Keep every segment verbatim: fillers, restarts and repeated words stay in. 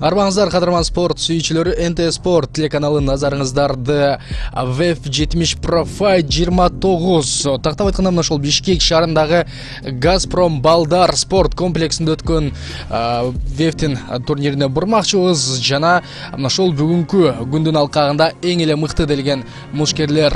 Армаңыздар, қадырман спорт сүйүүчүлөрү, эн тэ спорт телеканалы назарыңыздарды вэф жетимиш Pro Fight жыйырма тогуз тактап айтканда мына ошол Бишкек шаарындагы Газпром Балдар спорт комплексинде өткөн вэфтин турнирине бурмакчыбыз жана мына ошол бүгүнкү күндүн алкагында эң эле мыкты делген мушкерлер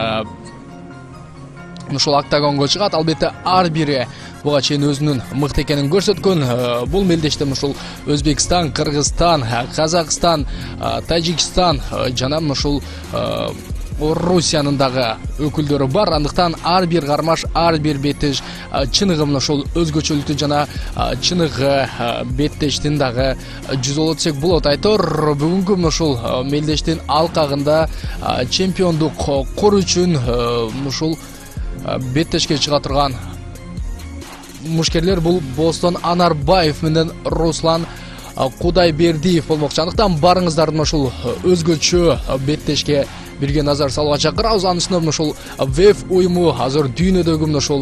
ушул октагонго чыгат. Албетте ар бири буга чейин өзүнүн мыкты экенин көрсөткөн. Бул мелдеште ушул Өзбекстан, Кыргызстан, Казакстан, Тажикстан жана ушул Русиянын дагы өкүлдөрү бар. Андыктан ар бир кармаш, ар бир беттеш чыныгы ушул өзгөчөлүктү жана чыныгы беттештин дагы жүзү өтсөк болот. Айтор бүгүнкү ушул мелдештин алкагында чемпиондук кор үчүн ушул беттешке чыга турган мушкерлер бул Бостон Анарбаев менен Руслан Кудайбердиев болмокчу. Андыктан барыңыздардын ушул өзгөчө беттешке бирге назар салууга чакырабыз. Анын үстүнө ушул вэф уюму азыр дүйнөдөгү ушул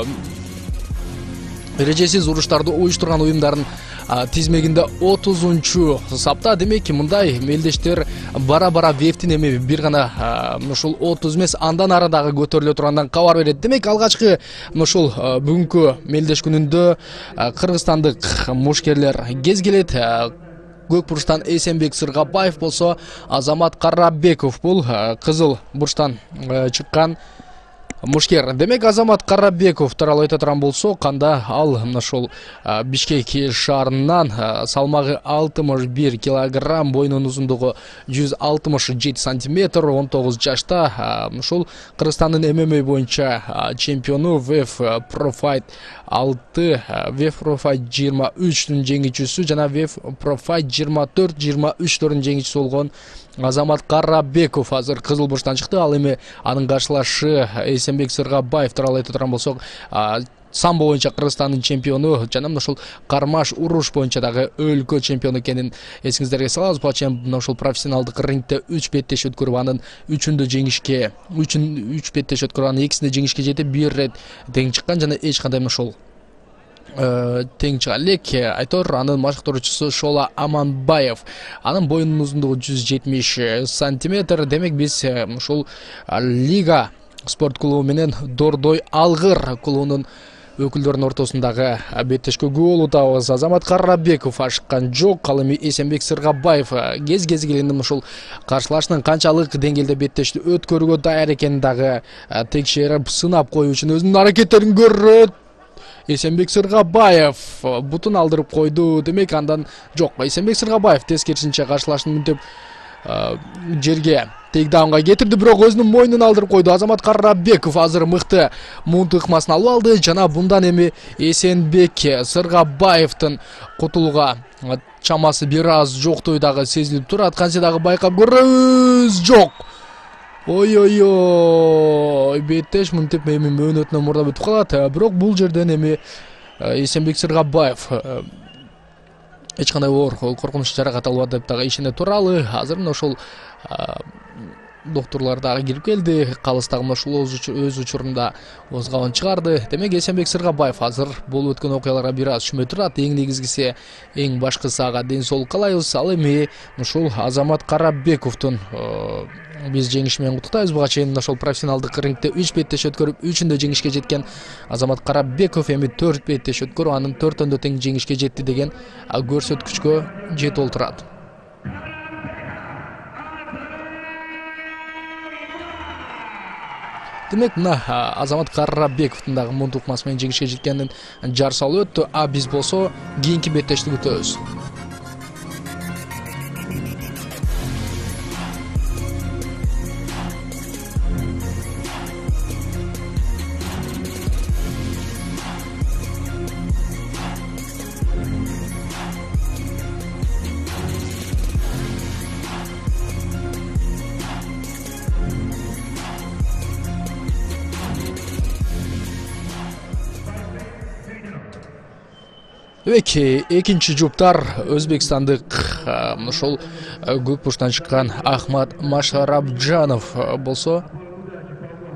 эрежесиз уруштарды уюштурган уюмдардын тизмегинде отузунчу сапта. Демек мындай мелдештер бара-бара вэфтин эми бир гана ушул отуз эмес, андан ары дагы көтөрүлө тургандан кабар берет. Демек алгачкы ушул бүгүнкү мелдеш күнүндө кыргызстандык мушкерлер кез келет. Көк бурчтан Эсенбек Сыргабаев болсо, Азамат Карабеков бул кызыл бурчтан чыккан мушкер. Демек Азамат Карабеков тууралуу айта турган болсок, анда ал ушул Бишкек шаарынан салмагы алтымыш бир килограмм, боюнун узундугу жүз алтымыш жети сантиметр, он тогуз жашта ушул Кыргызстандын эм эм а боюнча чемпиону, вэф Pro Fight алты, вэф Pro Fight жыйырма үчтүн жеңүүчүсү жана вэф Pro Fight жыйырма төрт жыйырма үчтөрдүн жеңүүчүсү болгон Азамат Карабеков азыр кызыл бурчтан чыкты. Ал эми анын каршылашы Эсенбек Сыргабаев тууралуу айта турган болсок, самбо боюнча Кыргызстандын чемпиону жана ушул кармаш уруш боюнча дагы өлкө чемпиону экенин эсиңиздерге салабыз. Буга чейин ушул профессионалдык рингде үч беттеш өткөрүп, анын үчүндө жеңишке, үч беттеш өткөрүп, анын экисинде жеңишке жетип, бир рет тең чыккан жана эч кандай ушул тең чыга элек. Айтор анын машыктыруучусу Шола Аманбаев. Анын боюнун узундугу жүз жетимиш сантиметр. Демек биз ушул Лига спорт клубу менен Дордой Алгыр клубунун өкүлдөрүнүн ортосундагы беттешкө күбө болуп. Азамат Карабеков ашыккан жок. Ал эми Эсенбек Сыргабаев кез-кез келгенде ушул каршылашынын канчалык деңгээлде беттешти өткөрүүгө даяр экенин дагы текшерип, сынап коюу үчүн өзүнүн аракеттерин көрөт. Эсенбек Сыргабаев бутун алдырып койду. Демек андан жок. Эсенбек Сыргабаев тескерисинче каршылашын мүнтөп жерге тейкдаунга кетирди, бирок өзүнүн мойнун алдырып койду. Азамат Карабеков азыр мыкты муун тыкмасын алып алды жана bundan эми Эсенбек Сыргабаевдин кутулууга чамасы бир аз жоктою дагы сезилип турат. Кантсе дагы байкап көрөбүз. Жок. Ой-ой-ой, беттеш мынтип эми мөөнөтүнөн мурда бүтүп калат. Бирок бул жерден эми Эсенбек Сыргабаев эч кандай оор коркунуч жаракат албады деп дагы ишене туралы. Азыр мына ошол доктурлар дагы кирип келди. Калыстагы ошол өз учурунда озгабын чыгарды. Демек Эсенбек Сыргабаев азыр болуп өткөн окуяларга бир аз шүмө турат. Эң негизгиси, эң башкысы ага ден соолук каалайбыз. Ал эми ушул Азамат Карабековдун биз жеңиши менен куттуктайбыз. Буга чейин ошол профессионалдык рингде үч беттеш өткөрүп, үчүндө жеңишке жеткен Азамат Карабеков эми төрт беттеш өткөрүп, анын төртөндө тең жеңишке жетти деген көрсөткүчкө жетип олтурат. Демек мына Азамат Карабековдун дагы муун тукмасы менен жеңишке жеткенин жар салып өттү. А биз болсо кийинки беттешти күтөбүз. Демек экинчи жуптар Өзбекстандык ошол көк бурчтан чыккан Ахмат Машарабжанов болсо,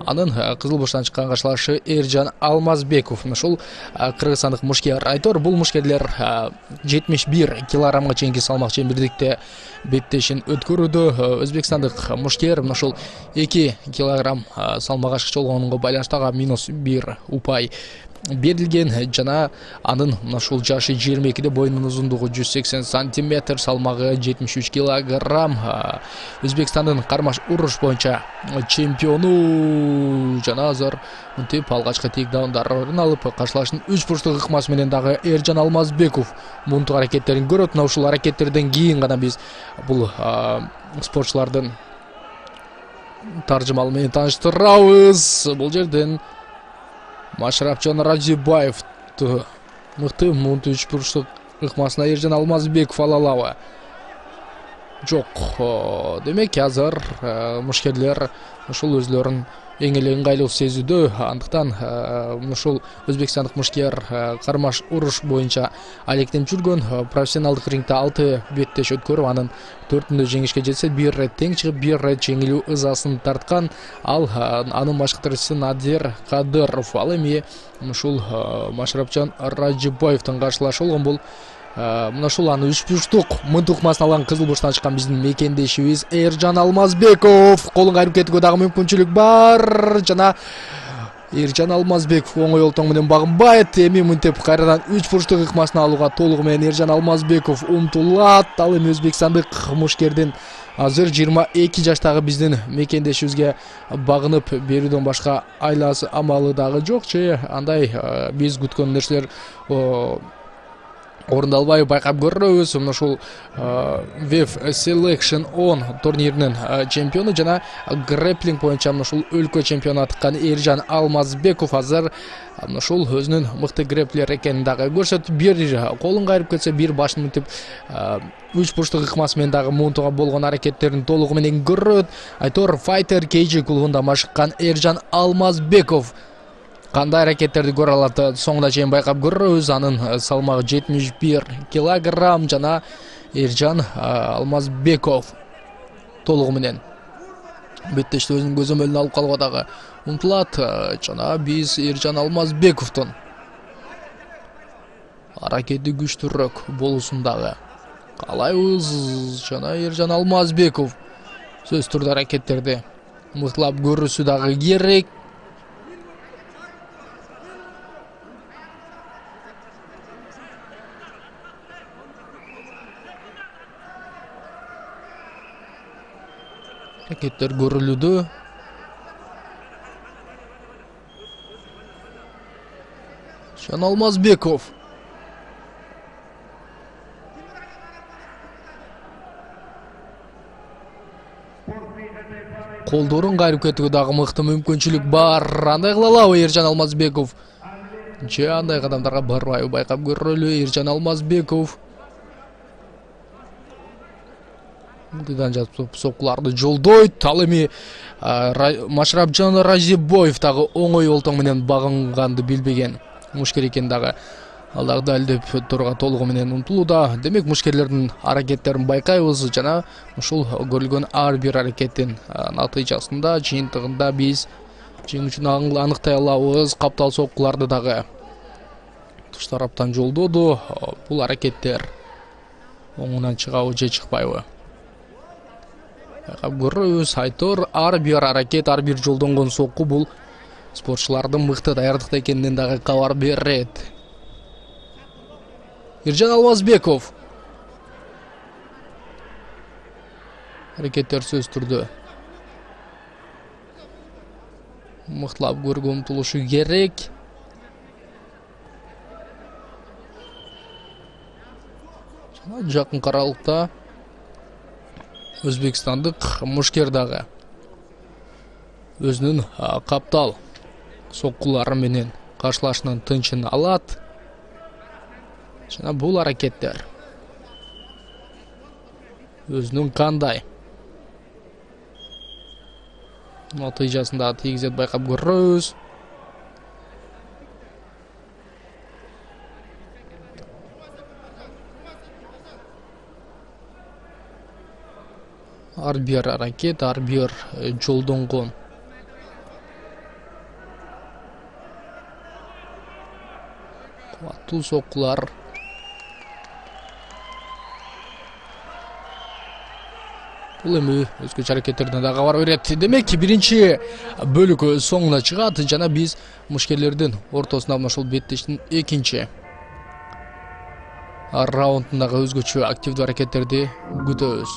Анын кызыл бурчтан чыккан каршылашы Эржан Алмазбеков. Ушул кыргызстандык мушкер. Айтор бул мушкерлер жетимиш бир килограммга чейинки салмак чембирдикте беттешин өткөрүүдө. Өзбекстандык мушкер ушул эки килограмм салмак ашыкчы болгонуна байланыштуу минус бир упай берилген жана анын ушул жашы жыйырма экиде, боюнун узундугу жүз сексен сантиметр, салмагы жетимиш үч килограмм. Өзбекстандын кармаш уруш боюнча чемпиону жана азыр мынтип алгачкы тейкдаундарын алып каршылашын үч бурчтук ыкмасы менен дагы Эржан Алмазбеков мунтук аракеттерин көрөт. Мына ушул аракеттерден кийин гана биз бул спортчулардын таржымалы менен тааныштырабыз. Бул жерден Машрапжан Разибаев мыкты мунту үч бурчтук ыкмасына Эржан Алмазбеков ала алабы? Жок. Демек азыр мушкерлер ушул өзлөрүн эң эле ыңгайлуу сезүүдө. Андыктан ушул өзбекстандык мушкер кармаш уруш боюнча алектенип жүргөн, профессионалдык рингде алты беттеш өткөрүп, анын төртүндө жеңишке жетсе, бир рет тең чыгып, бир рет жеңилүү ызасын тарткан. Ал анын башкы Надир Кадыров. Ал эми ушул Машрапжан Разибаевдин каршылашы болгон. Бул мына ушул аны үч бурчтук мынтук ыкмасын алган кызыл бурчтан чыккан биздин мекендешибиз Эржан Алмазбеков. Колун кайрып кетүүгө дагы мүмкүнчүлүк бар жана Эржан Алмазбеков оңой олтоң менен багынбайт. Эми мынтип кайрадан үч бурчтук ыкмасын алууга толугу менен Эржан Алмазбеков умтулат. Ал эми өзбекстандык мушкердин азыр жыйырма эки жаштагы биздин мекендешибизге багынып берүүдөн башка айласы амалы дагы жок. Же андай биз күткөн нерселер орундалбай байкап көрөбүз. Ушул веф Selection он турниринин чемпиону жана грэпплинг боюнча ушул өлкө чемпиону атыккан Эржан Алмазбеков азыр ушул өзүнүн мыкты грэпплер экенин дагы көрсөтүп, бир колун кайрып кетсе, бир башын мынтип үч бурчтук ыкмасы менен дагы мунтуга болгон аракеттерин толугу менен көрөт. Айтор Fighter Cage клубунда машыккан Эржан Алмазбеков кандай аракеттерди көрө алат, соңуна чейин байкап көрөбүз. Анын салмагы жетимиш бир килограмм жана Эржан Алмазбеков толугу менен беттешти өзүнүн көзөмөлүнө алып калууга дагы умтулат. Жана биз Эржан Алмазбековдун аракети күчтүүрөөк болуусун дагы каалайбыз. Жана Эржан Алмазбеков сөзсүз түрдө аракеттерди мыктылап көрүүсү дагы керек. Аракеттер көрүлүүдө. Эржан Алмазбеков колдорун кайрып кетүүгө дагы мыкты мүмкүнчүлүк бар. Андай кыла алабы Эржан Алмазбеков? Же андай кадамдарга барбайбы? Байкап көрөлү. Эржан Алмазбеков мындайдан жатып соккуларды жолдойт. Ал эми Машрапжан Разибаев дагы оңой олтоң менен багынганды билбеген мушкер экен дагы. Ал дагы далилдеп турууга толугу менен умтулууда. Демек мушкерлердин аракеттерин байкайбыз жана ушул көрүлгөн ар бир аракеттин натыйжасында, жыйынтыгында биз жеңүүчүнү аныктай алабыз. Каптал соккуларды дагы туш тараптан жолдоду. Бул аракеттер оңунан чыгабы же чыкпайбы? Байкап көрөбүз. Айтор ар бир аракет, ар бир жолдонгон сокку бул спортчулардын мыкты даярдыкта экенинен дагы кабар берет. Эржан Алмазбеков аракеттер сөзсүз түрдө мыктылап көрүүгө умтулушу керек. Жана жакын каралыкта өзбекстандык мушкер дагы өзүнүн каптал соккулары менен каршылашынын тынчын алат. Жана бул аракеттер өзүнүн кандай натыйжасында тийгизет байкап көрөбүз. Ар бир аракет, ар бир жолдонгон аттуу соккулар. Бул эми өзгөчө аракеттерден да кабар берет. Демек, биринчи бөлүк соңуна чыгат жана биз мушкерлердин ортосунда мына ушул беттештин экинчи раундундагы өзгөчө активдүү аракеттерди күтөбүз.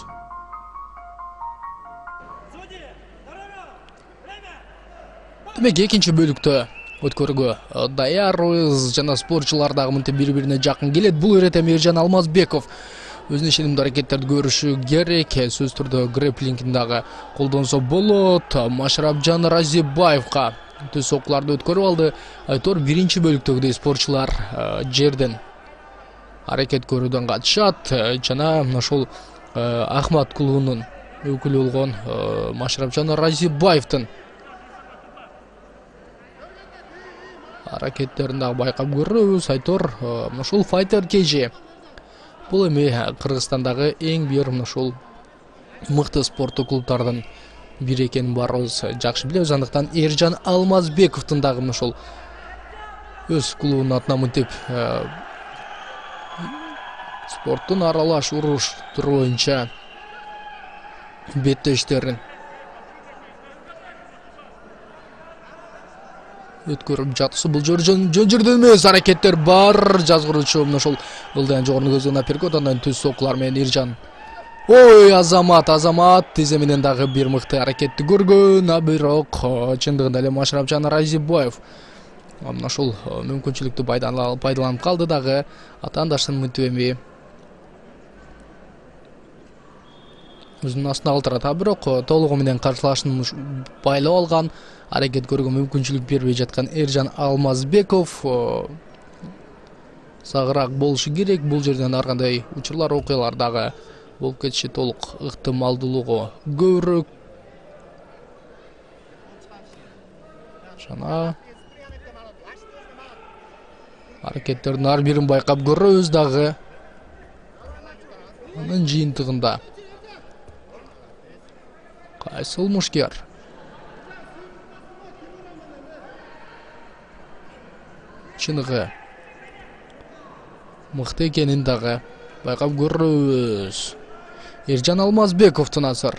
Демек, экинчи бөлүктө өткөрүүгө даярбыз жана спортчулар дагы мынтип бири-бирине жакын келет. Бул ирет Эржан Алмазбеков өзүнүн ишенимдүү аракеттерди көрүшү керек. Сөз түрдө грэпплингин дагы колдонсо болот. Машрапжан Разибаевга түз соккуларды өткөрүп алды. Айтор биринчи бөлүктөгүдөй спортчулар жерден аракет көрүүдөн катышат жана ошол Ахмат клубунун өкүлү болгон Машрапжан Разибаевдин аракеттерин дагы байкап көрөбүз. Айтор ушул Fighter кей джи бул эми Кыргызстандагы эң бир ушул мыкты спорттук клубдардын бири экенин баарыбыз жакшы билебиз. Андыктан Эржан Алмазбековдун дагы ушул өз клубунун атынан мынтип спорттун аралаш уруштур боюнча беттештерин өткөрүп жатысы. Бул жөн жерден эмес аракеттер бар. Жазгыруучу ошол ылдыян жогору көзгөн аперкот, андан түз соккулар менен Эржан. Ой, Азамат, Азамат тизе менен дагы бир мыкты аракетти көргөн, а бирок чындыгында эле Машрапжан Разибаев ошол мүмкүнчүлүктү пайдаланып калды дагы. Атаандаштын мынтип эми өзүнүн астына калтырат, а бирок толугу менен каршылашын байлап алган, аракет көрүүгө мүмкүнчүлүк бербей жаткан Эржан Алмазбеков сагыраак болушу керек. Бул жерден ар кандай учурлар, окуялар дагы болуп кетиши толук ыктымалдуулугу көбүрөөк. Жана аракеттердин ар бирин байкап көрөбүз дагы. Анын жыйынтыгында кайсыл мушкер чыныгы мыкты экенин дагы байкап көрөбүз. Эржан Алмазбековдун азыр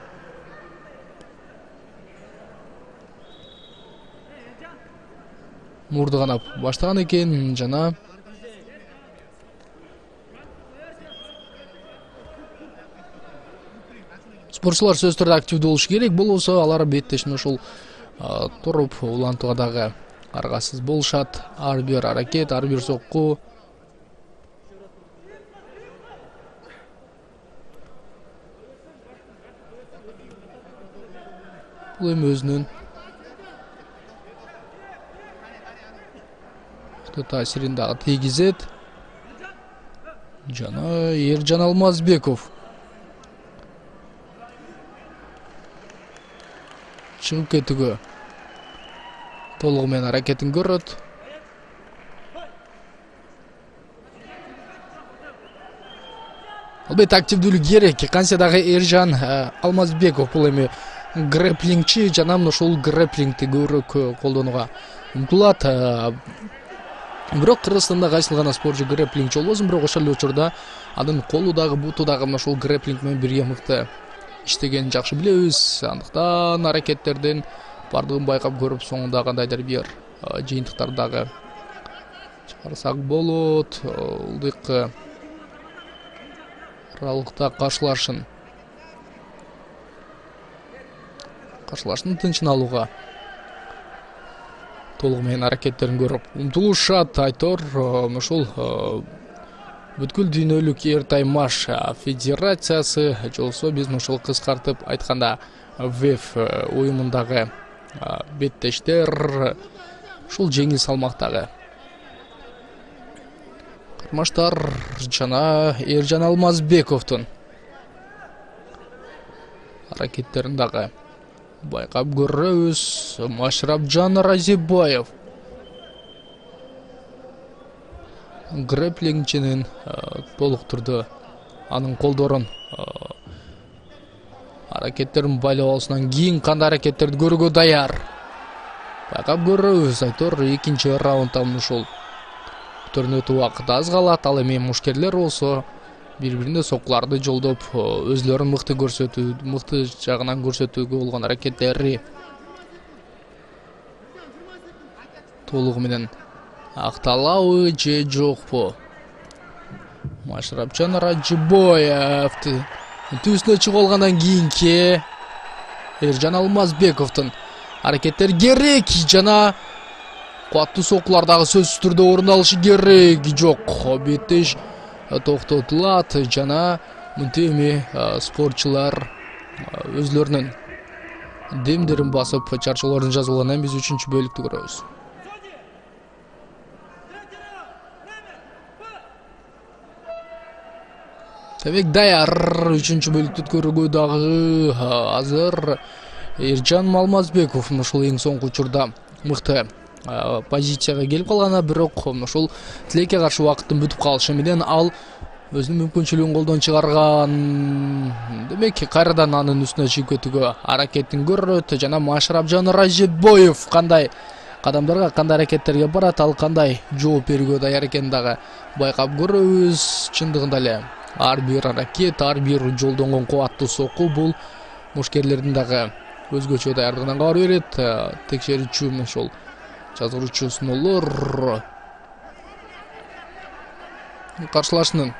мурду канап баштаган экен жана спортчулар сөз түрдө активдүү болушу керек. Болбосо алар беттешин ушул туруп улантууга дагы аргасыз болушат. Ар бир аракет, ар бир сокку бул эми өзүнүн таасирин дагы тийгизет. Жана Эржан Алмазбеков чыгып кетүүгө толугу менен аракетин көрөт. Албетте активдүүлүк керек. Кантсе дагы Эржан Алмазбеков бул эми грэпплингчи жана ушул грэпплингти көбүрөөк колдонууга умтулат. Бирок Кыргызстанда кайсыл гана спортчу грэпплингчи болбосун, бирок ошол эле учурда анын колу дагы, буту дагы ушул грэпплинг менен бирге мыкты иштегенин жакшы билебиз. Андыктан аракеттердин бардыгын байкап көрүп, соңунда кандайдыр бир жыйынтыктар дагы чыгарсак болот. Ылдык аралыкта каршылашын каршылашын тынчын алууга толугу менен аракеттерин көрүп умтулушат. Айтор ушул бүткүл дүйнөлүк эртаймаш федерациясы, жолсо биз ушул кыскартып айтканда ВЭФ уюмундагы беттештер ушул жеңил салмактагы кармаштар жана Эржан Алмазбековдун аракеттерин дагы байкап көрөбүз. Машрапжан Разибаев грэпплингчинин толук түрдө анын колдорун аракеттерин байлап алысынан кийин кандай аракеттерди көрүүгө даяр байкап көрөбүз. Айтор экинчи раундда ушул көптөрүнүн өтүү убакыты аз калат. Ал эми мушкерлер болсо бири-бирине соккуларды жолдоп, өзлөрүн мыкты көрсөтүү, мыкты жагынан көрсөтүүгө болгон аракеттери толугу менен акталабы же жокпу? Машрапчан Раджибоев түбүсүнө чыгып алгандан кийинки Эржан Алмазбековдун аракеттери керек жана куаттуу соккулар дагы сөзсүз түрдө орун алышы керек. Жок, беттеш токтотулат жана мынтеми спортчулар өзлөрүнүн демдерин басып чарчоолорун жазып алгандан биз үчүнчү бөлүктү көрөбүз. Демек даяр үчүнчү бөлүктү өткөрүүгө дагы азыр Эржан Алмазбеков ушул эң соңку учурда мыкты позицияга келип калган, бирок ушул тилекке каршы убакыттын бүтүп калышы менен ал өзүнүн мүмкүнчүлүгүн колдон чыгарган. Демек кайрадан анын үстүнө чыгып кетүүгө аракетин көрөт жана Машрапжан Раджибоев кандай кадамдарга, кандай аракеттерге барат, ал кандай жооп берүүгө даяр экенин дагы байкап көрөбүз. Чындыгында эле ар бир аракет, ар бир жолдонгон кубаттуу сокку бул мушкерлердин дагы өзгөчө даярдыгынан кабар берет. Текшерүүчү ошол жазгыруучу сыноолор каршылашынын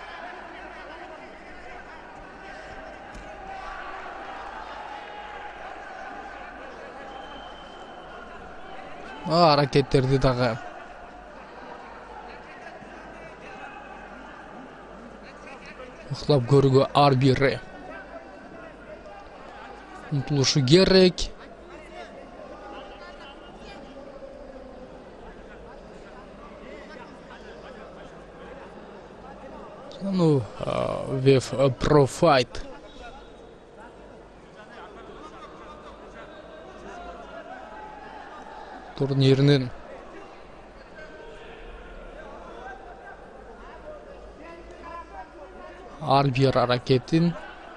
аракеттерди дагы ыктап көрүүгө ар бири умтулушу керек. Ну, веф Pro Fight турниринин ар бир аракетин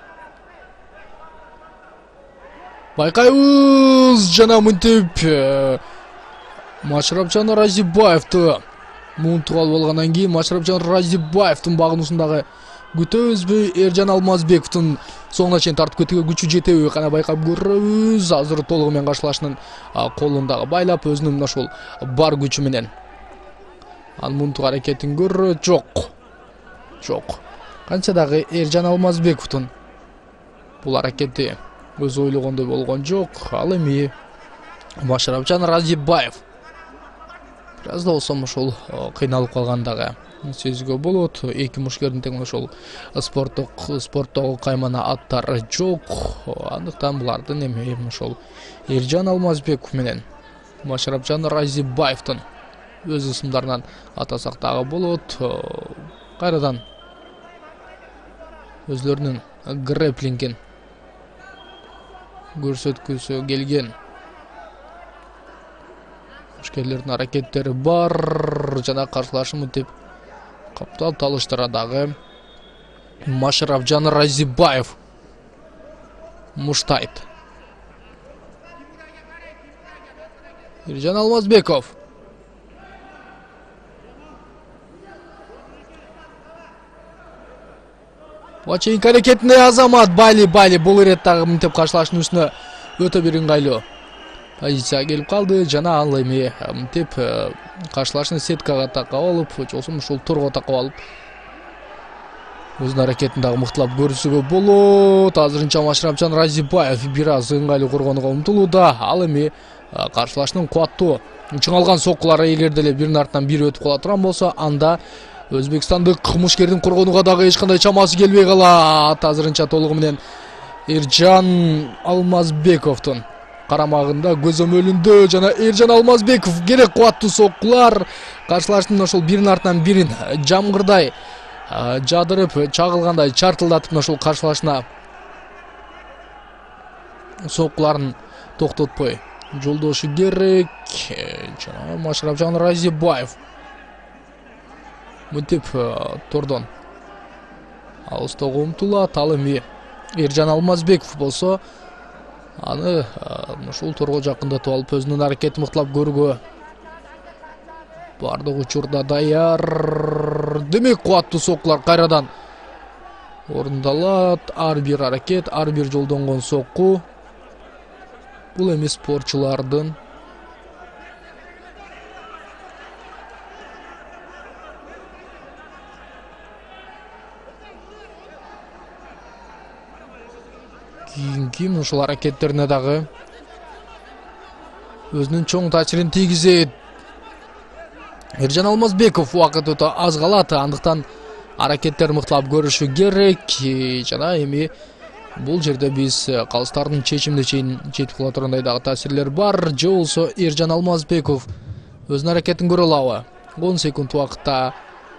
байкайбыз жана мынтип Машрапжан Раджибоевду мунтуп алып алгандан кийин Машрапжан Раджибоевдун багынуусундагы күтөбүзбү, Эржан Алмазбековдун соңуна чейин тартып кетүүгө күчү жетеби кана байкап көрөбүз. Азыр толугу менен каршылашынын колун дагы байлап өзүнүн ошол бар күчү менен ал мунтук аракетин көрөт. Жок. Жок. Канча дагы Эржан Алмазбековдун бул аракети өз ойлогондой болгон жок. Ал эми Машрапжан Раджибоев бир аз да болсо ошол кыйналып калгандагы сезүүгө болот. Эки мушкердин тең ошол спорттук спорттогу каймана аттары жок. Андыктан булардын эми ошол Эржан Алмазбеков менен Машрапжан Раджибоевдун өз ысымдарынан атасак дагы болот. Кайрадан өзлөрүнүн грэплингин көрсөткүсү келген мушкерлердин аракеттери бар жана каршылашым деп каптал талыштыра дагы Машрапжан Раджибоев муштайт. Эржан Алмазбеков Вачейинки аракетине Азамат Байли Байли бул ирет дагы мынтип каршылашынын үстүнө өтө бир ыңгайлуу позицияга келип калды жана ал эми мынтип каршылашын сеткага такап алып, жолсун ушул торго такап алып өзүнүн аракетин дагы мыктылап көрсөгө болот. Азырынча Машрапжан Раджибоев бир аз ыңгайлуу коргонууга умтулууда. Ал эми каршылашынын кубаттуу чыңалган соккулары эгер деле биринин артынан бири өтүп кала турган болсо, анда өзбекстандык мушкердин коргонууга дагы эч кандай чамасы келбей калат. Азырынча толугу менен Эржан Алмазбековдун карамагында көзөмөлүндө жана Эржан Алмазбеков керек кубаттуу соккулар каршылаштын ошол биринин артынан бирин жамгырдай жадырып чагылгандай чартылдатып ошол каршылашына соккуларын токтотпой жолдошу керек. Жана Машрапжан Раджибоев мынтип тордон алыстоого умтулат. Ал эми Эржан Алмазбеков болсо аны ушул торго жакындатып алып өзүнүн аракетин мыктылап көрүүгө бардык учурда даяр. Демек кубаттуу соккулар кайрадан орундалат. Ар бир аракет, ар бир жолдонгон сокку. Бул эми спортчулардын кийинки ушул аракеттерине дагы өзүнүн чоң таасирин тийгизет. Эржан Алмазбеков убакыт өтө аз калат, андыктан аракеттер мыктап көрүшү керек. Жана эми бул жерде биз калыстардын чечимине чейин жетип кала тургандай дагы таасирлер бар. Же болсо Эржан Алмазбеков өзүнүн аракетин көрө алабы? он секунд убакытта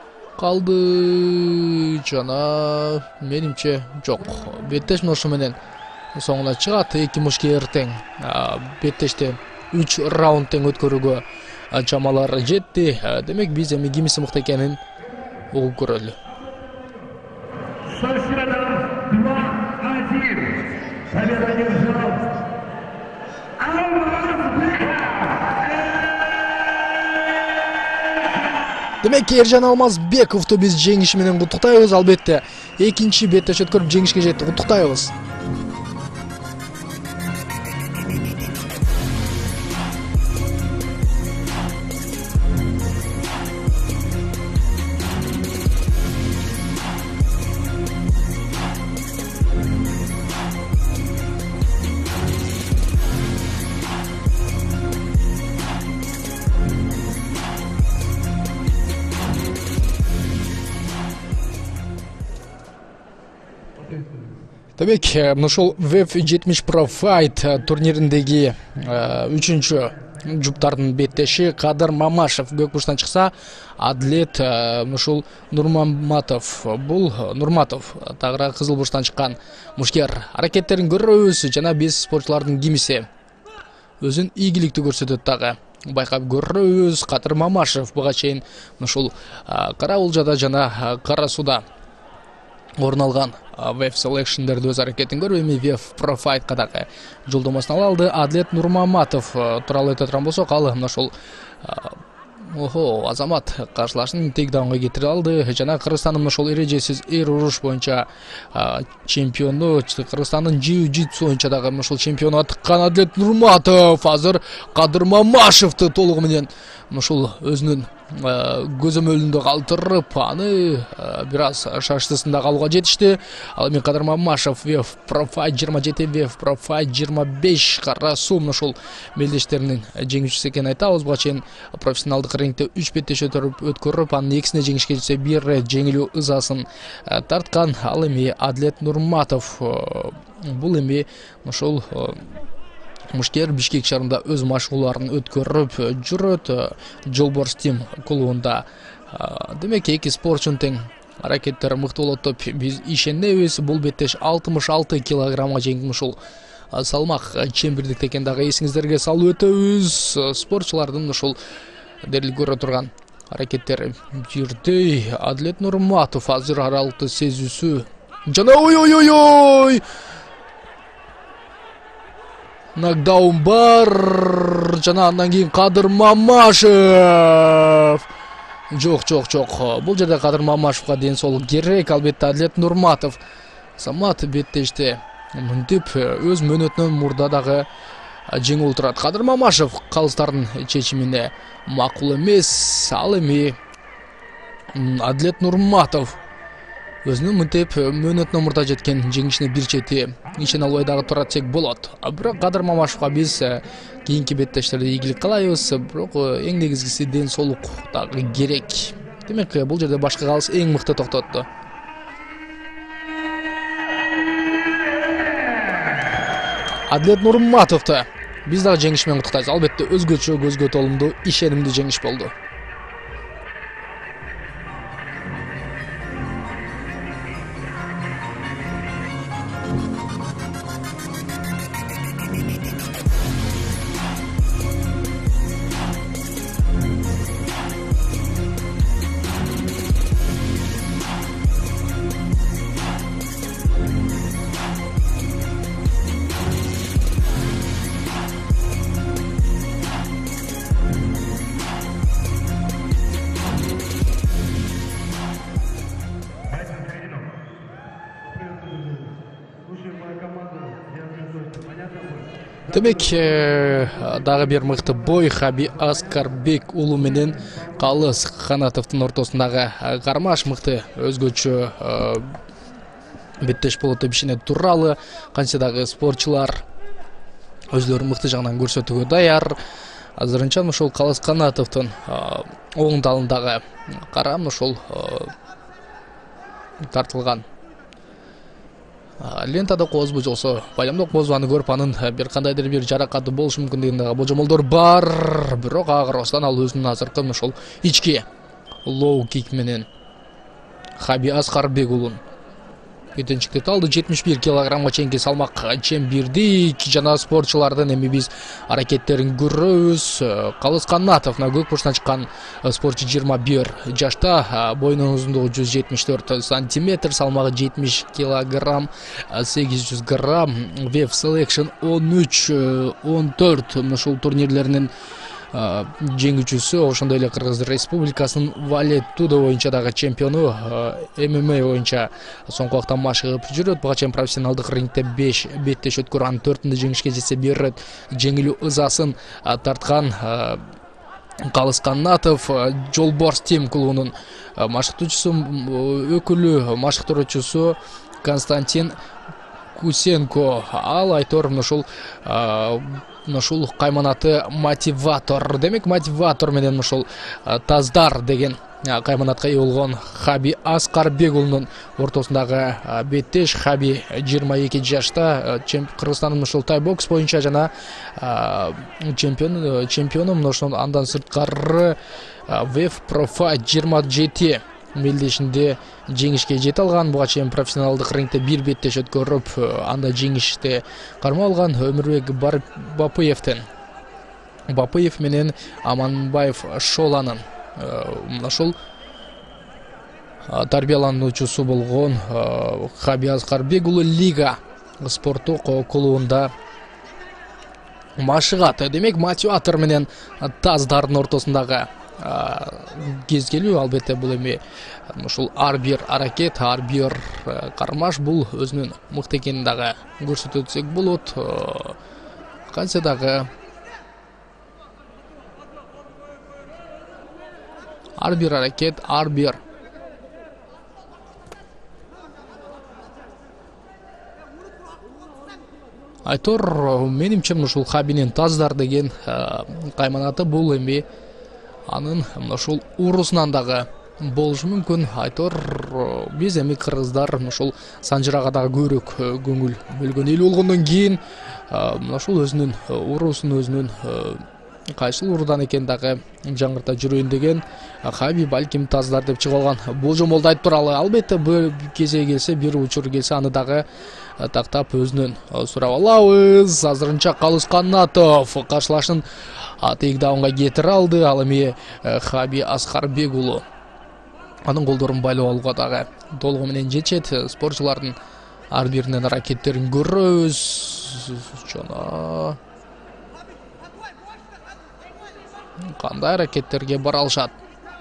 калды. Жана менимче жок. Беттеш ошо менен соңуна чыгат. Эки мушкер тең. Беттеште үч раунд тең өткөрүүгө чамалар жетти. Демек биз эми кимиси мыкты экенин угуп көрөлү. Демек Эржан Алмазбековду биз жеңиши менен куттуктайбыз. Албетте экинчи беттеш өткөрүп жеңишке жетти. Куттуктайбыз. Демек, ушул ви эф жетимиш Pro Fight турнириндеги үчүнчү жуптардын беттеши Кадыр Мамашев көк бурчтан чыкса, Адлет ушул Нурмаматов, бул Нурматов тагыраак кызыл бурчтан чыккан мушкер. Аракеттерин көрөбүз, жана биз спортчулардын кимиси өзүн ийгиликтүү көрсөтөт дагы. Байкап көрөбүз. Кадыр Мамашев буга чейин ушул Кара Улжада жана Кара Суда орун алган ви эф Selection'дерди өз аракетин көрүп, эми ви эф Pro Fight дагы жолдомосун ала алды. Адлет Нурмаматов тууралуу айта турган болсок, ал ушул Охо, Азамат каршылашын тейкдаунга кетире алды. Жана Кыргызстандын ошол эрежесиз эр уруш боюнча чемпиону, Кыргызстандын jiu-jitsu боюнча дагы ошол чемпиону атыккан Адлет Нурматов азыр Кадыр Мамашевди толугу менен ушул өзүнүн көзөмөлүндө калтырып, аны бир аз шаштысында калууга жетишти. Ал эми Кадыр Мамашев ви эф Pro Fight жыйырма жети, ви эф Pro Fight жыйырма беш Кара Суу ушул мелдештеринин жеңүүчүсү экенин айтабыз. Буга чейин профессионалдык рингде үч беттеш өткөрүп, анын экисине жеңишке жетсе, бир рет жеңилүү ызасын тарткан. Ал эми Адлет Нурматов бул эми ошол мушкер Бишкек шаарында өз машыгууларын өткөрүп жүрөт. Жолборс Тим клубунда. Демек эки спортчунун тең аракеттери мыкты болот деп биз ишенебиз. Бул беттеш алтымыш алты килограммга чейинки ушул салмак чембирдикте экен дагы эсиңиздерге салып өтөбүз. Спортчулардын ушул дерил көрө турган аракеттери жүрдү. Адлет Нурматов азыр аралыкты сезүүсү. Жана ой-ой-ой-ой! Нокдаун бар. Жана андан кийин Кадыр Мамашев. Жок, жок, жок. Бул жерде Кадыр Мамашевга ден соолук керек. Албетте Адлет Нурматов самат беттеште мынтип өз мөөнөтүнөн мурда дагы жеңип отурат. Кадыр Мамашев калыстардын чечимине макул эмес. Ал эми Адлет Нурматов өзүнүн мынтип мөөнөтүнөн мурда жеткен жеңишине бир чети ишене албай дагы тура десек болот. Бирок Кадыр Мамашевга биз кийинки беттештерде ийгилик каалайбыз. Бирок эң негизгиси ден соолук дагы керек. Демек бул жерде башка калыс эң мыкты токтотту. Адлет Нурматовду биз дагы жеңиш менен куттуктайбыз. Албетте өзгөчө, көзгө толумдуу, ишенимдүү жеңиш болду. Демек, дагы бир мыкты бой Хаби Аскарбек уулу менен Калыс Канатовдун ортосундагы кармаш мыкты өзгөчө беттеш болот деп ишенет тууралуу. Канча дагы спортчулар өзлөрүн мыкты жагынан көрсөтүүгө даяр. Азырынча ошол Калыс Канатовдун оң талындагы карам ошол тартылган лентада козбу жолсо байламдык козбаны көрүп анын бир кандайдыр бир жаракаты болушу мүмкүн деген божомолдор бар. Бирок ага карабастан ал өзүнүн азыркы ошол ички лоу кик менен Хаби Аскарбек уулун жетинчиликти алды. жетимиш бир килограммга чейинки салмак чембирдик жана спортчулардын эми биз аракеттерин көрөбүз. Калыс Канатов көк бурчтан чыккан спортчу жыйырма бир жашта, боюнун узундугу жүз жетимиш төрт сантиметр, салмагы жетимиш килограмм сегиз жүз грамм. Вев Selection он үч он төрт ушул турнирлеринин жеңүүчүсү, ошондой эле Кыргыз Республикасынын Валетудо боюнча дагы чемпиону, ММА боюнча соңку убакта машыгып жүрөт. Буга чейин профессионалдык рингте беш беттеш өткөрүп, анын төртүндө жеңишке жетсе бир ирет жеңилүү ызасын тарткан Калыс Канатов Жолборс Тим клубунун машыктоочусу, өкүлү, машыктыруучусу Константин Кусенко. Ал айтор ушул ушул кайманаты мотиватор. Демек, мотиватор менен ушул таздар деген кайманатка ээ болгон Хаби Аскарбек уулунун ортосундагы беттеш. Хаби жыйырма эки жашта, Кыргызстандын ушул тай бокс боюнча жана чемпион чемпиону. Ошондон андан сырткары Вев Профайт жыйырма жети мелдешинде жеңишке жете алган. Буга чейин профессионалдык рингте бир беттеш өткөрүп, анда жеңиште карма алган. Өмүрбек Бапыевден Бапыев менен Аманбаев Шоланын ошол тарбиялануучусу болгон Хаби Аскарбек уулу Лига спорттук клубунда машыгат. Демек, мотиватор менен таздардын ортосундагы кезгелүү. Албетте бул эми ушул ар бир аракет, ар бир кармаш бул өзүнүн мыкты экенин дагы көрсөтө өтсөк болот. Кантсе дагы ар бир аракет, ар бир айтор менимче ушул Хабинин таздар деген кайманаты бул эми анын ушул уурусунан дагы болушу мүмкүн. Айтор биз эми кыргыздар ушул санжырага дагы көбүрөөк көңүл бөлгөн эл болгондон кийин ушул өзүнүн уурусун, өзүнүн кайсыл уурудан экен дагы жаңырта жүрөйүн деген Хаби балким таздар деп чыгып алган божомолду айтып туралы. Албетте бул кезе келсе, бир учур келсе, аны дагы тактап өзүнөн сурап алабыз. Азырынча Калыс Канатов каршылашын тейкдаунга кетире алды. Ал эми Хаби Аскарбек уулу анын колдорун байлап алууга дагы толугу менен жетет. Спортчулардын ар биринин аракеттерин көрөбүз. Жана кандай аракеттерге бара алышат.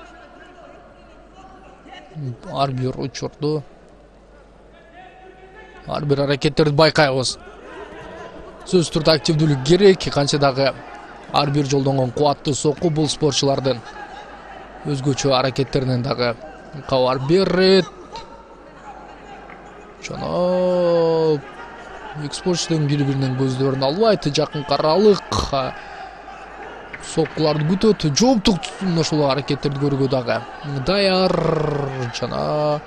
Ар бир учурду, ар бир аракеттерди байкайбыз. Сөзсүз түрдө активдүүлүк керек. Канча дагы ар бир жолдонгон кубаттуу сокку бул спортчулардын өзгөчө аракеттеринен дагы кабар берет. Жана эки спортчунун бири-биринин көздөрүн албайт, жакын каралык соккуларды күтөт. Жооптук ушул аракеттерди көрүүгө дагы даяр. Жана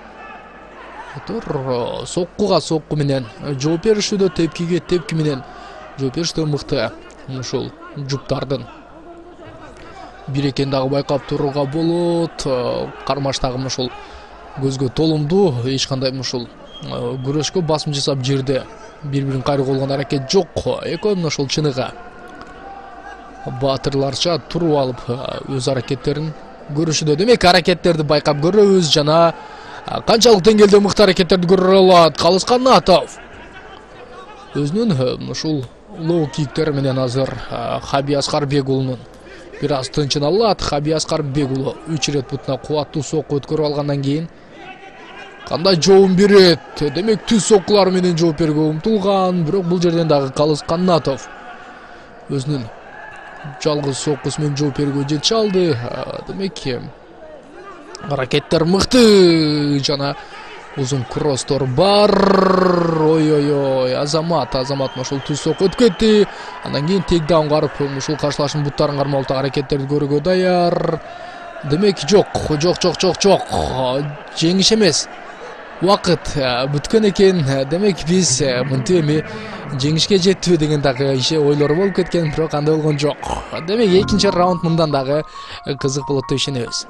соккуга сокку менен жооп беришүүдө, тепкиге тепки менен жооп беришүүдө мыкты ушул жуптардын бир экенин дагы байкап турууга болот. Кармаштагы ушул көзгө толумдуу, эч кандай ушул күрөшкө басым жасап жерде бири-бирин кайрып болгон аракет жок. Экөө ушул чыныгы баатырларча туруп алып өз аракеттерин көрүшүүдө. Демек, аракеттерди байкап көрөбүз жана канчалык деңгээлде мыкты аракеттерди көрө алат Калыс Канатов. Өзүнүн ушул лоу киктери менен азыр Хаби Аскарбек уулунун бир аз тынчын алат. Хаби Аскарбек уулу үч ирет бутуна кубаттуу сокку өткөрүп алгандан кийин кандай жообун берет. Демек, түз соккулар менен жооп берүүгө умтулган. Бирок бул жерден дагы Калыс Канатов өзүнүн жалгыз соккусу менен жооп берүүгө жете алды. Демек аракеттер мыкты жана узун кросстор бар. Ой-ой-ой, Азамат, Азамат ушул түз сокко өтүп кетти. Андан кийин тейкдаун карып, ушул каршылашууну буттарын кармалып аракеттерди көрүүгө даяр. Демек жок, жок, жок, жок, жок. Жеңиш эмес. Убакыт бүткөн экен. Демек биз мынтип эми жеңишке жеттиби деген дагы иши ойлору болуп кеткен, бирок андай болгон жок. Демек экинчи раунд мындан дагы кызык болот деп ишенебиз.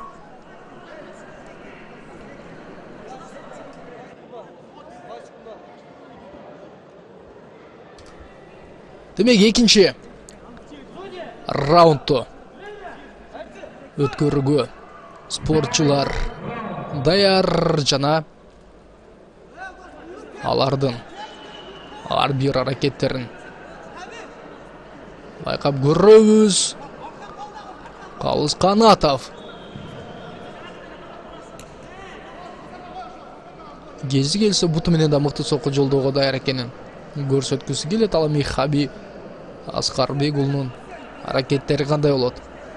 Демек экинчи раундту өткөрүүгө спортчулар даяр жана алардын ар бир аракеттерин байкап көрөбүз. Калыс Канатов кези келсе буту менен да мыкты сокко жолдоого даяр экенин көрсөткүсү келет. Ал эми Хаби Аскарбек уулунун аракеттери кандай болот?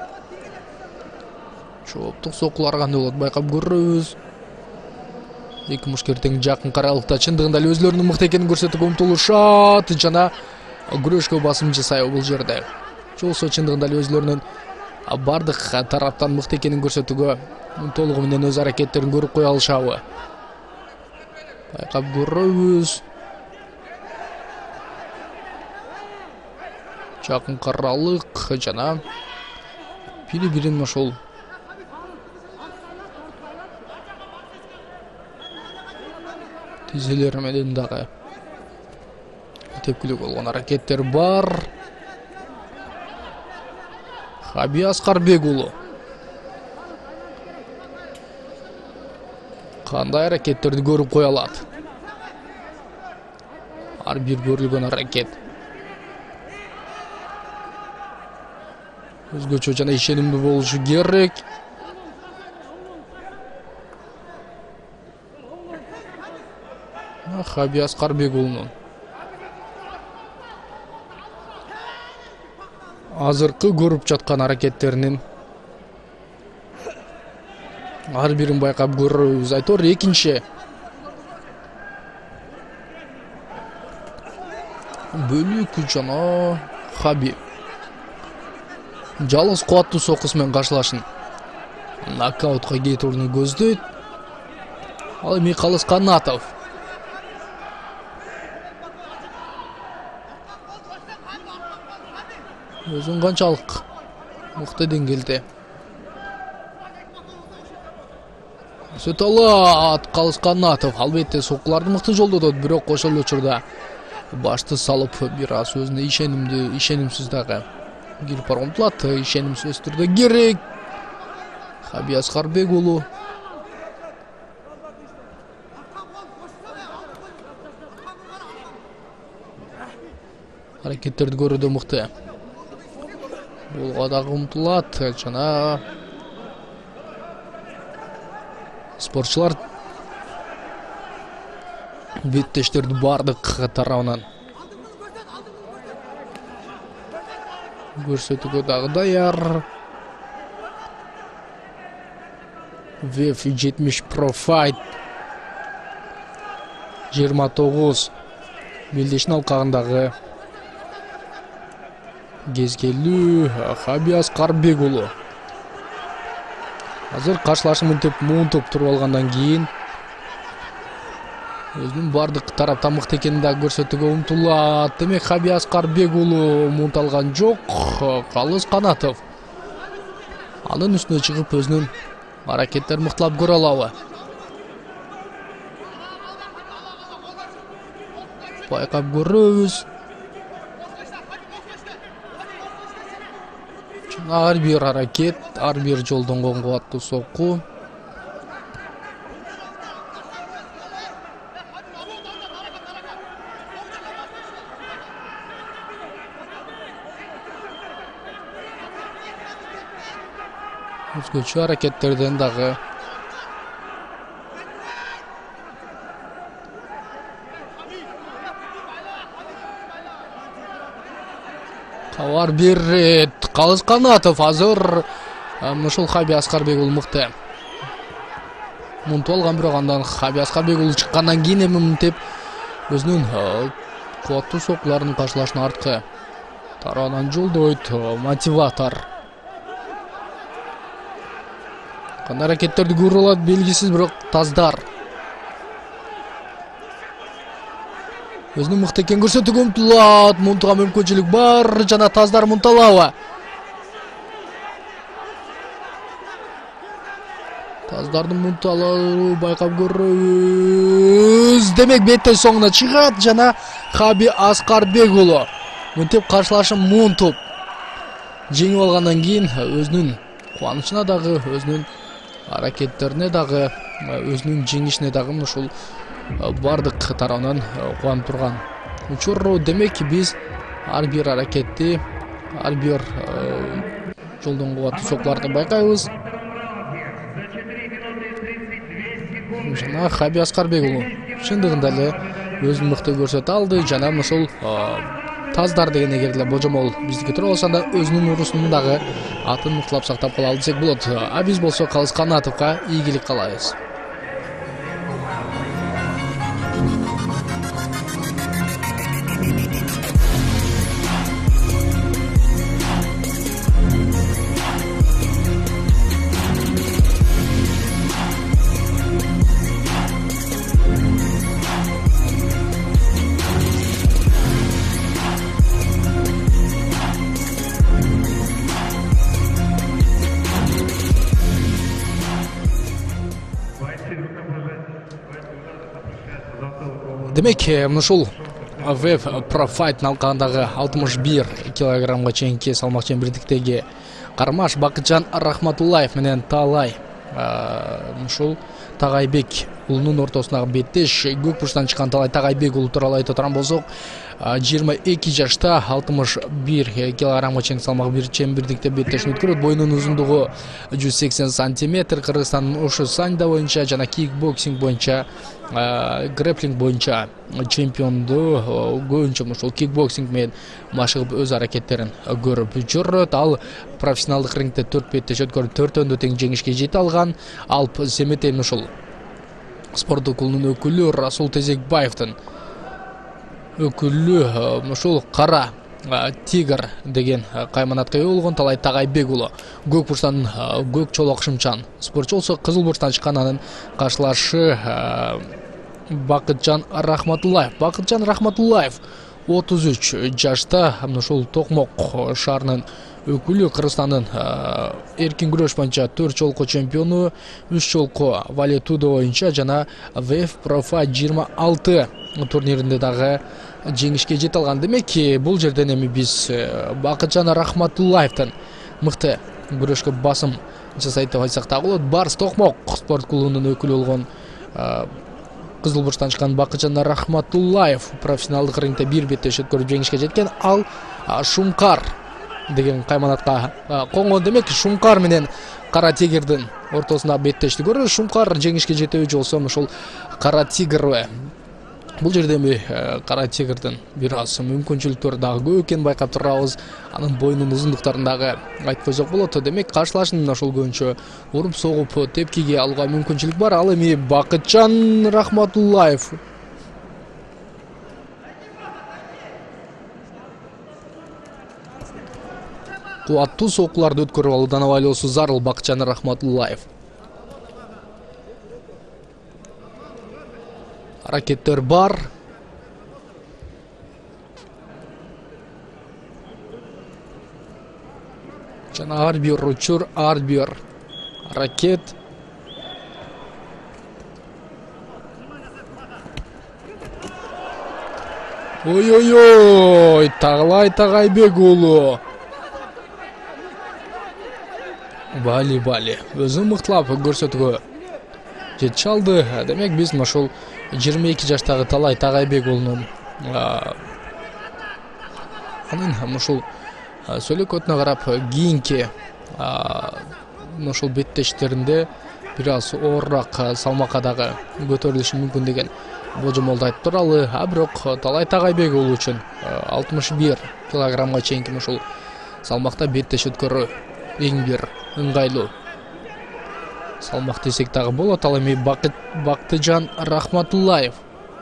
Жооптук соккулар кандай болот? Байкап көрөбүз. Эки мушкер тең жакын каралыкта чындыгында эле өзлөрүнүн мыкты экенин көрсөтүүгө умтулушат жана күрөшкө басым жасайбы бул жерде. Жолсо чындыгында эле өзлөрүнүн бардык тараптан мыкты экенин көрсөтүүгө толугу менен өз аракеттерин көрүп кое алышабы? Байкап көрөбүз. Жакын каралык жана бири-бирин ошол тизелер менен дагы тепкилүү болгон аракеттер бар. Хаби Аскарбек уулу кандай аракеттерди көрүп кое алат? Ар бир көрүлгөн аракет өзгөчө жана ишенимдүү болушу керек. Хаби Аскарбек уулунун азыркы көрүп жаткан аракеттеринин ар бирин байкап көрөбүз. Айтор экинчи бөлүк жана Хаби жалгыз кубаттуу соккусу менен каршылашын нокаутка кетүүнү көздөйт. Ал эми Калыс Канатов өзүн канчалык мыкты деңгээлде көрсөтө алат Калыс Канатов. Албетте соккуларды мыкты жолдодот, бирок ошол эле учурда башты салып бир аз өзүнө ишенимдүү, ишенимсиз дагы кирип барган умтулат. Ишенимсиз түрдө керек. Хаби Аскарбек уулу аракеттерди көрүүдө мыкты болго дагы умтулат жана спортчулар беттештерди бардык тарабынан көрсөтүүгө дагы даяр. веф жетимиш Pro Fight жыйырма тогуз белдешин алкагындагы кезгелүү Хаби Аскарбек уулу азыр каршылашып мынтип муунтуп туруп алгандан кийин өзүнүн бардык тараптан мыкты экенин да көрсөтүүгө умтулат. Демек Хаби Аскарбек уулу муунталган жок. Калыс Канатов анын үстүнө чыгып өзүнүн аракеттерин мыктылап көрө алабы? Байкап көрөбүз. Ар бир аракет, ар бир жолдонгон кубаттуу сокку. Өзгөчө аракеттерден дагы Бар бир рет Калыс Канатов азыр ушул Хаби Аскарбек уулу мыкты. Мунту алган, бирок андан Хаби Аскарбек уулу чыккандан кийин эми мынтип өзүнүн кубаттуу сокуларын каршылашын арткы тарабынан жолдойт мотиватор. Кандай аракеттерди көрүп алат белгисиз, бирок Таздар өзүнүн мыкты экен көрсөтүүгө умтулат. Мунтуга мүмкүнчүлүк бар жана Таздар мунталабы. Таздардын мунталары байкап көрөбүз. Демек беттен соңуна чыгат жана Хаби Аскарбек уулу мынтип каршылашын мунтуп жеңип алгандан кийин өзүнүн кубанычына дагы, өзүнүн аракеттерине дагы, өзүнүн жеңишине дагы ушул бардык тарабынан кубанып турган учур. Демек биз ар бир аракетти, ар бир жолдон кубаттуу сокуларды байкайбыз. Жана Хаби Аскарбек уулу чындыгында эле өзүн мыкты көрсөтө алды жана ушул Таздар деген эгер эле божомол биздики тура болсо анда өзүнүн урусунун дагы атын мыктылап сактап кала алды десек болот. А биз болсо Калыс Канатовго ийгилик каалайбыз. Демек, ушул Веб Pro Fight алкагындагы алтымыш бир килограммга чейинки салмак чембирдиктеги кармаш Бакытжан Рахматуллаев менен Талай ушул Тагайбек уулунун ортосундагы беттеш. Көк бурчтан чыккан Талай Тагайбек уулу тууралуу айта турган болсок, жыйырма эки жашта алтымыш бир килограммга чейинки салмак бир чембирдикте беттешин өткөрөт. Боюнун узундугу жүз сексен сантиметр. Кыргызстандын Ошу Саньда боюнча жана кикбоксинг боюнча, грэплинг боюнча чемпионду көбүнчө ушул кикбоксинг менен машыгып өз аракеттерин көрүп жүрөт. Ал профессионалдык рингде төрт беттеш өткөрүп төртөндө тең жеңишке жете алган. Алп Семетейн ушул спорттук клубунун өкүлү, Расул Тезекбаевдин өкүлү ушул Кара Тигр деген кайманатка ээ болгон Талай Тагайбек уулу көк бурчтан көк чолок шымчан спортчу болсо, кызыл бурчтан чыккан анын каршылашы Бакытжан Рахматуллаев. Бакытжан Рахматуллаев отуз үч жашта ушул Токмок шаарынын өкүлү, Кыргызстандын эркин күрөш боюнча төрт жолку чемпиону, үч жолку валетудо боюнча жана Веб Pro Fight жыйырма алты турниринде дагы жеңишке жете алган. Демек, бул жерден эми биз Бакытжан Рахматуллаевдин мыкты күрөшкө басым жасайт деп айтсак да болот. Барс Токмок спорт клубунун өкүлү болгон кызыл бурчтан чыккан Бакытжан Рахматуллаев профессионалдык рингде бир беттеш өткөрүп жеңишке жеткен. Ал Шумкар деген кайманатка коңгон. Демек, Шумкар менен Кара Тигрдин ортосунда беттешти көрөбүз. Шумкар жеңишке жетебичи болсо, ушул Кара Тигр бул жерде эми Кара Тигрдин бир аз мүмкүнчүлүктөрү дагы көп экенин байкап турабыз. Анын боюнун узундуктарын дагы айтып койсок болот. Демек, каршылашын ошол көбүнчө уруп согуп тепкиге алууга мүмкүнчүлүк бар. Ал эми Бакытжан Рахматуллаев кубаттуу сокуларды өткөрүп алуудан абайлоосу зарыл. Бакытжан Рахматуллаев аракеттер бар. Жана ар бир учур, ар бир аракет ой-ой-ой, Талай Тагайбек уулу бали-бали өзүн мыктылап көрсөтүүгө жете алды. Демек, биз ошол жыйырма эки жаштагы Талай Тагайбек уулунун анын ушул сөйлөкөтүнө карап кийинки ушул беттештеринде бир аз оорураак салмакка дагы көтөрүлүшү мүмкүн деген божомолду айтып туралы. А бирок Талай Тагайбек уулу үчүн алтымыш бир килограммга чейинки ушул салмакта беттеш өткөрүү эң бир ыңгайлуу салмак десек дагы болот. Ал эми Бактыжан Рахматуллаев.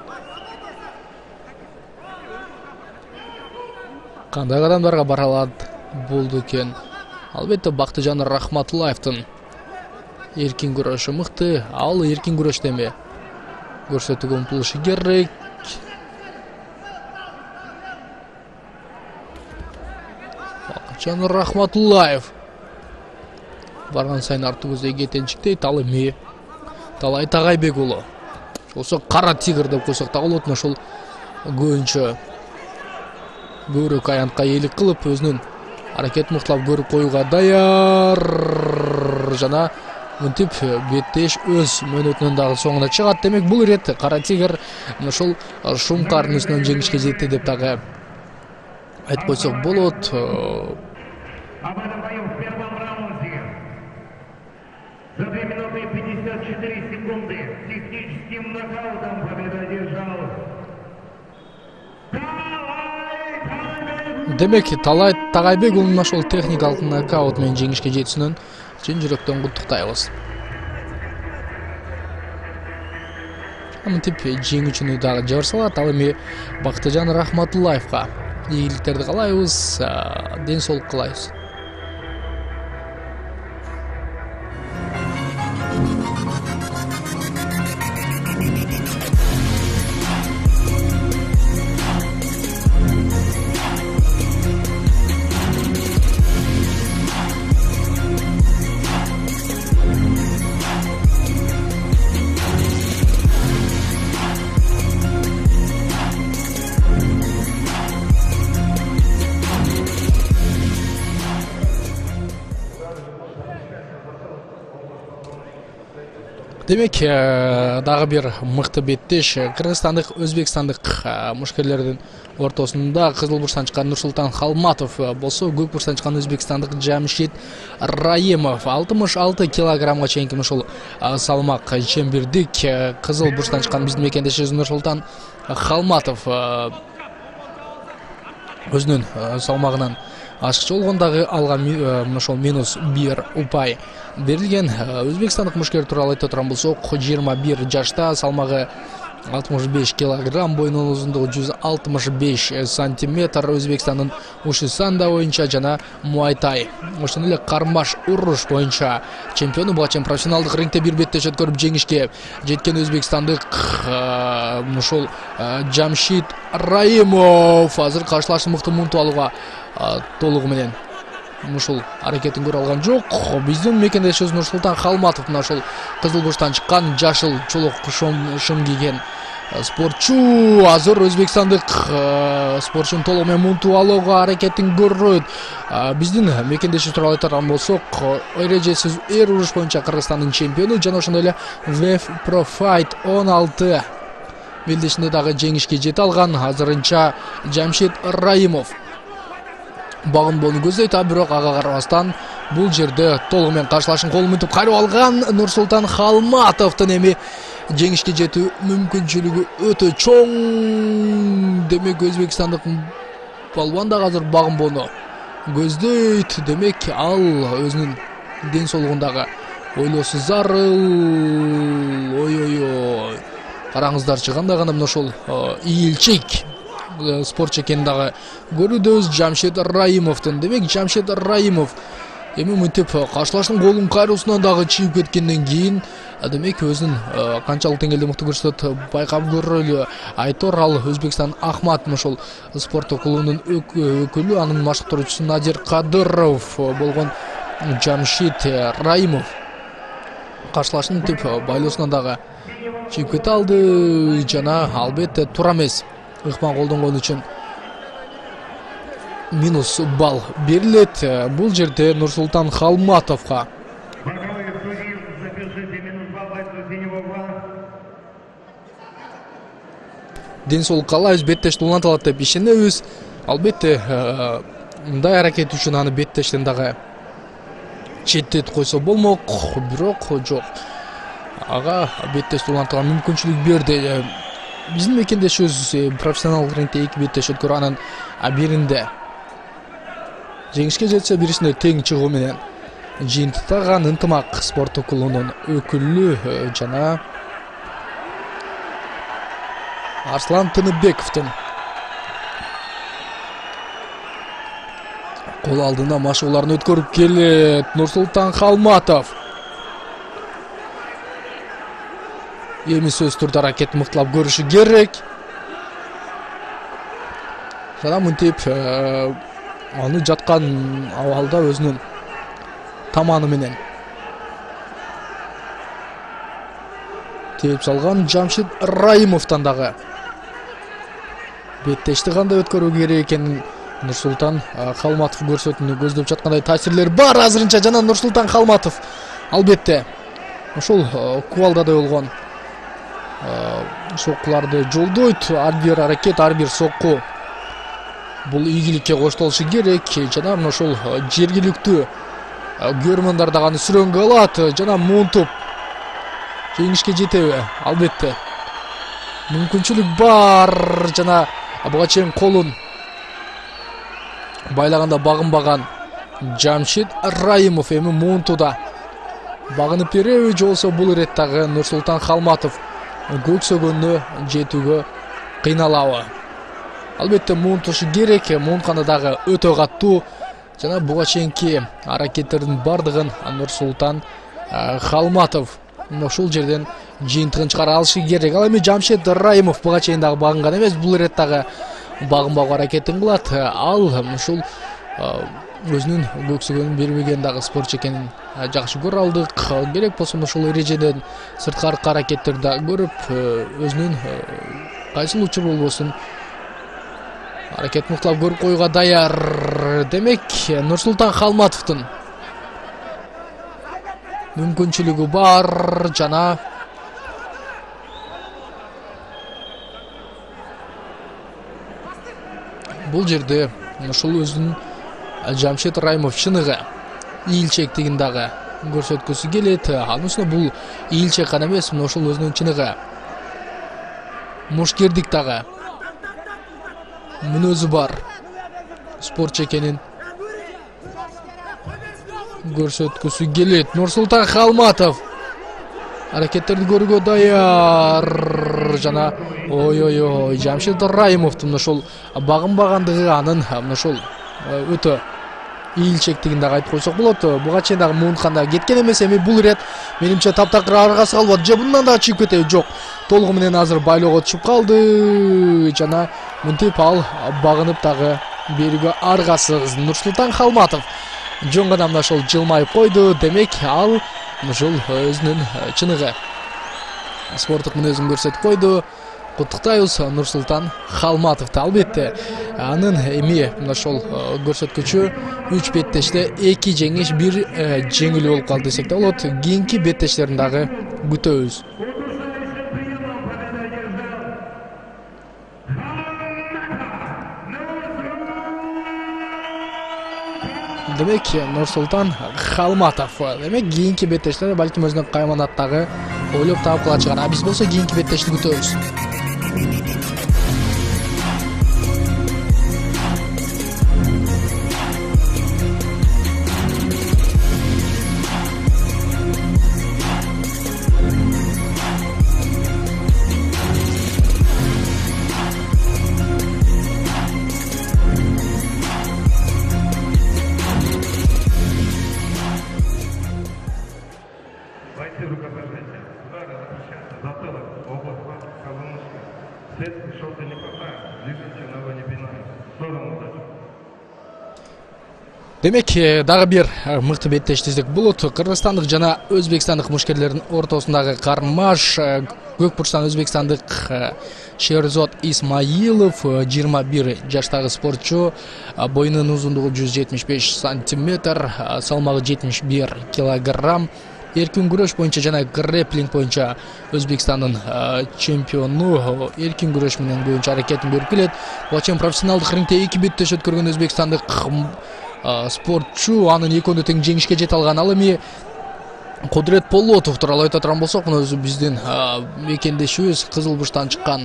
Кандай адамдарга бара алат болду экен? Албетте Бактыжан Рахматуллаевдин эркин күрөшү мыкты. Ал эркин күрөштө эми көрсөтүүгө умтулушу керек. Бактыжан Рахматуллаев барган сайын артыбызда кетенчиктейт. Ал эми Талай Тагайбек уулу. Ошо кара тигр деп койсок да болот. Ошол көбүнчө көбүрөөк аянтка ээлик кылып өзүнүн аракет мыктылап көрүп коюуга даяр жана мынтип беттеш өз мөөнөтүнүн дагы соңуна чыгат. Демек бул ирет кара тигр ошол шум карынысынан жеңишке жетти деп дагы айтып койсок болот. За две минуты и пятьдесят четыре секунды техническим нокаутом победу одержал Демек Талай Тагайбек уулунун ошол техникалык нокаут менен жеңишке жетүүсүнөн чын жүрөктөн куттуктайбыз. Мынтип жеңүүчүнү дагы жабыр салат. Ал эми Бактыжан Рахматуллаевга ийгиликтерди каалайбыз, ден соолук каалайбыз. Демек дагы бир мыкты беттеш кыргызстандык өзбекстандык мушкерлердин ортосунда кызыл бурчтан чыккан Нурсултан Халматов болсо, көк бурчтан чыккан өзбекстандык Жамшид Раимов алтымыш алты килограммга чейинки ушул салмак чембирдик кызыл бурчтан чыккан биздин мекендешибиз Нурсултан Халматов өзүнүн салмагынан ашыкчы болгондагы алга ошол минус бир упай берилген. Өзбекстандык мушкер тууралуу айта турган болсок, жыйырма бир жашта, салмагы алтымыш беш килограмм, боюнун узундугу жүз алтымыш беш сантиметр, Өзбекстандын Ушисанда боюнча жана Муайтай, ошондой эле кармаш уруш боюнча чемпиону. Буга чейин профессионалдык рингте бир беттеш өткөрүп жеңишке жеткен өзбекстандык ушул Жамшид Раимов азыр каршылашты мыкты мунтуп алууга толугу менен ушул аракетин көрө алган жок. Биздин мекендешибиз Нурсултан Халматов мына ошол кызыл бурчтан чыккан жашыл чолок шым кийген спортчу азыр өзбекстандык спортчунун толугу менен мунтуп алууга аракетин көрөт. Биздин мекендешибиз тууралуу айткан болсок, эрежесиз эр уруш боюнча Кыргызстандын чемпиону жана ошондой эле ви эф Pro Fight он алты белдешинде дагы жеңишке жете алган азырынча Жамшид Раимов багынбоону көздөйт. А бирок ага карабастан бул жерде толугу менен каршылашын колу мынтип кайрып алган Нурсултан Халматовдун эми жеңишке жетүү мүмкүнчүлүгү өтө чоң. Демек өзбекстандык балбан дагы азыр багынбоону көздөйт. Демек ал өзүнүн ден соолугундагы ойлосу зарыл. Ой-ой-ой, караңыздарчы, кандай гана мына ошол ийилчек спортчу экенин дагы көрүүдөбүз Жамшид Раимовдун. Демек Жамшид Раимов эми мынтип каршылаштын колун кайруусунан дагы чыйып кеткенден кийин демек өзүнүн канчалык деңгээлде мыкты көрсөтөт байкап көрөлү. Айтор ал Өзбекстан Ахмат ошол спорттук клубунун өкүлү, анын машыктыруучусу Надир Кадыров болгон Жамшид Раимов каршылаштын мынтип байлоосунан дагы чыйып кете алды жана албетте туура эмес ыкма колдонгон үчүн минус балл берилет. Бул жерде Нурсултан Халматовго ден соолук каалайбыз, беттешти уланталат деп ишенебиз. Албетте мындай аракет үчүн аны беттештен дагы четтетип койсо болмок, бирок жок, ага беттешти улантууга мүмкүнчүлүк берди. Биздин мекендешибиз профессионалдык рингте эки беттеш өткөрүп, анын биринде жеңишке жетсе бирисине тең чыгуу менен жыйынтыктаган ынтымак спорттук клубунун өкүлү жана Арслан Тыныбековдун кол алдына машыгууларын өткөрүп келет Нурсултан Халматов. Эми сөз турда аракет мыктылап көрүшү керек. Жана мынтип аны жаткан абалда өзүнүн таманы менен тээп салган Жамшид Раимовдон дагы беттешти кандай өткөрүү керек экенин Нурсултан Халматов көрсөтүүнү көздөп жаткандай таасирлер бар азырынча. Жана Нурсултан Халматов албетте ошол кубалдада болгон соккуларды жолдойт. Ар бир аракет, ар бир сокку бул ийгиликке коштолушу керек. Жана мына ошол жергиликтүү көрөрмандар дагы аны сүрөнгө алат. Жана муунтуп жеңишке жетеби? Албетте мүмкүнчүлүк бар. Жана буга чейин колун байлаганда багынбаган Жамшид Раимов эми муунтуда багынып береби же болбосо бул ирет дагы Нурсултан Халматов көксөгөнү жетүүгө кыйналабы? Албетте муунтушу керек. Муунтканда дагы өтө каттуу. Жана буга чейинки аракеттердин бардыгын Нурсултан Халматов ушул жерден жыйынтыгын чыгара алышы керек. Ал эми Жамшид Раимов буга чейин дагы багынган эмес. Бул ирет дагы багынбагуу аракетин кылат. Ал ушул өзүнүн көксөгөнүн бербеген дагы спортчу экенин жакшы көрө алдык. Керек болсо ушул эрежеден сырткаркы аракеттерди да көрүп өзүнүн кайсыл учур болбосун аракет мыктылап көрүп коюуга даяр. Демек Нурсултан Халматовдун мүмкүнчүлүгү бар. Жана бул жерде ушул өзүнүн Жамшид Раимов чыныгы ийилчектигин дагы көрсөткүсү келет. Анысында бул ийилчек гана эмес, мына ошол өзүнүн чыныгы мушкердик дагы мүнөзү бар спортчу экенин көрсөткүсү келет. Нурсултан Халматов аракеттерди көрүүгө даяр. Жана ой-ой-ой Жамшид Раимовдун ошол багынбагандыгы анын ошол өтө ийилчектигин дагы айтып койсок болот. Буга чейин дагы муунтканда кеткен эмес. Эми бул ирет менимче таптакыр аргасы калбады. Же мындан дагы чыгып кетеби? Жок. Толугу менен азыр байлоого түшүп калды. Жана мынтип ал багынып дагы берүүгө аргасыз. Нурсултан Халматов жөн гана мына ошол жылмайып койду. Демек ал ушул өзүнүн чыныгы спорттук мүнөзүн көрсөтүп койду. Куттуктайбыз Нурсултан Халматовду. Албетте анын эми мына ошол көрсөткүчү үч беттеште эки жеңиш, бир жеңилүү болуп калды десек да болот. Кийинки беттештерин дагы күтөбүз. Демек Нурсултан Халматов. Демек кийинки беттештер балким өзүнө кайманат дагы ойлоп таап калат чыгар. А биз болсо кийинки беттешти күтөбүз. Демек дагы бир мыкты беттеш десек болот. Кыргызстандык жана өзбекстандык мушкерлердин ортосундагы кармаш. Көк бурчтан өзбекстандык Шерзод Исмаилов жыйырма бир жаштагы спортчу, боюнун узундугу жүз жетимиш беш сантиметр, салмагы жетимиш бир килограмм. Эркин күрөш боюнча жана грэпплинг боюнча Өзбекстандын чемпиону. Эркин күрөш менен көбүнчө аракетин берип келет. Бачен профессионалдык рингде эки беттеш өткөргөн өзбекстандык спортчу анын экөөнү тең жеңишке жете алган. Ал эми Кудурет Болотов тууралуу айта турган болсок, мына өзү биздин мекендешибиз Кызыл Бурчтан чыккан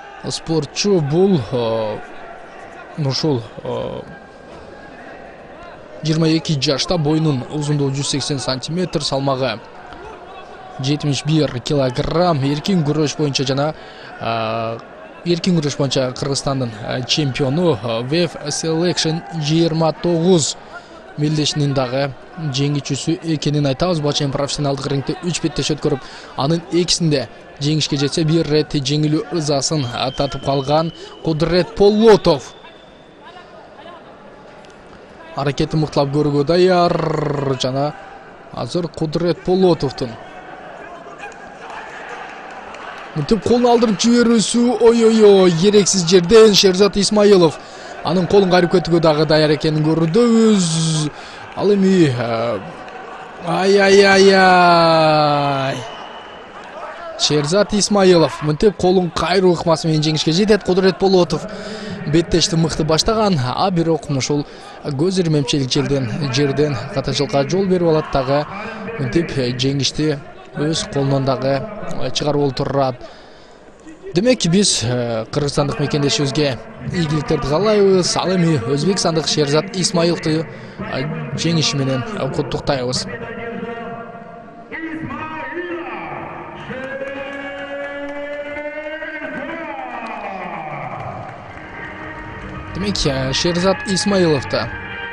спортчу. Бул ушул жыйырма эки жашта, боюнун узундугу жүз сексен сантиметр, салмагы жетимиш бир килограмм. Эркин күрөш боюнча жана эркин күрөш боюнча Кыргызстандын чемпиону, Wave Selection жыйырма тогуз мелдешинин дагы жеңүүчүсү экенин айтабыз. Бул чейин профессионалдык рингде үч беттеш өткөрүп, анын экисинде жеңишке жетсе, бир рет жеңилүү ызасын татып калган Кудурет Полотов. Аракети мыктылап көрүүгө даяр жана азыр Кудурет Полотовдун мынтип колун алдырып жиберүүсү, ой-ой-ой, керексиз жерден Шерзат Исмаилов анын колун кайрып кетүүгө дагы даяр экенин көрдүбүз. Ал эми ай-ай-ай-ай, Шерзат Исмаилов мынтип колун кайруу ыкмасы менен жеңишке жетет. Кудурет Полотов беттешти мыкты баштаган, а бирок ушул көз ирмемчилик жерден жерден катачылыкка жол берип алат дагы. Мынтип жеңишти өз колунан дагы чыгарып олтурат. Демек биз кыргызстандык мекендешибизге ийгиликтерди каалайбыз. Ал эми өзбекстандык Шерзат Исмаиловду жеңиши менен куттуктайбыз. Демек Шерзат Исмаиловду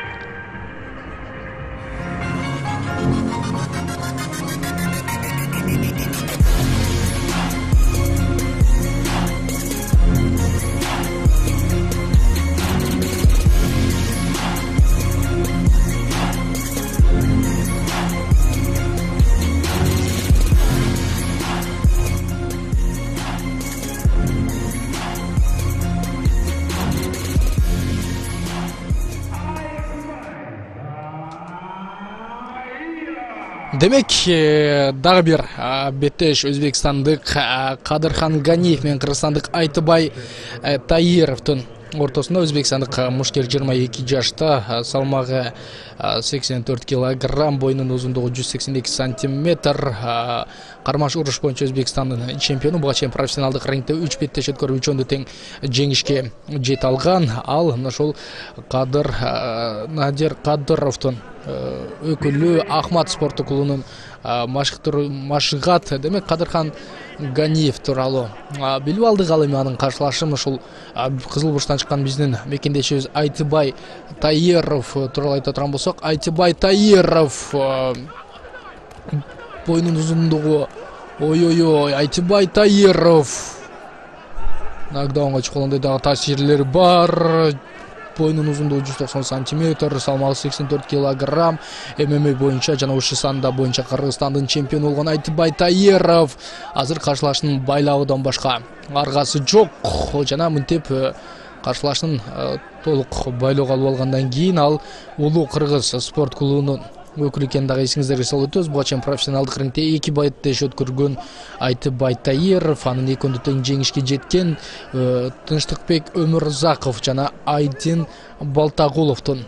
Демек дагы бир беттеш өзбекстандык Кадырхан Ганиев менен кыргызстандык Айтыбай Таировдун ортосунда. Өзбекстандык мушкер жыйырма эки жашта, салмагы сексен төрт килограмм, боюнун узундугу жүз сексен эки сантиметр. Кармаш уруш боюнча Өзбекстандын чемпиону. Буга чейин профессионалдык рингде үч беттеш өткөрүп, үчөөндө тең жеңишке жете алган. Ал ошол Кадыр Надир Кадыровдун өкүлү Ахмат спорттук клубунун машыгат. Демек Кадырхан Ганиев тууралуу билип алдык. Ал эми анын каршылашын ушул Кызыл бурчтан чыккан биздин мекендешибиз Айтыбай Таиров тууралуу айта турган болсок, Айтыбай Таиров боюнун узундугу, ой-ой-ой, Айтыбай Таиров нокдаунга чыккандай дагы таасирлери бар. Боюнун узундугу жүз токсон сантиметр, салмагы сексен төрт килограмм. ММА боюнча жана ушу санда боюнча Кыргызстандын чемпиону болгон Айтыбай Таиров азыр каршылашынын байлабыдан башка аргасы жок. Жана мынтип каршылашынын толук байлоого алып алгандан кийин ал улуу кыргыз спорт клубунун өкүлү экенин дагы эсиңиздерге салып өтөбүз. Буга чейин профессионалдык рингде эки беттеш өткөргөн Айтыбай Таиров анын экөөндө тең жеңишке жеткен. Тынчтыкбек Өмүрзаков жана Айдин Балтагуловдун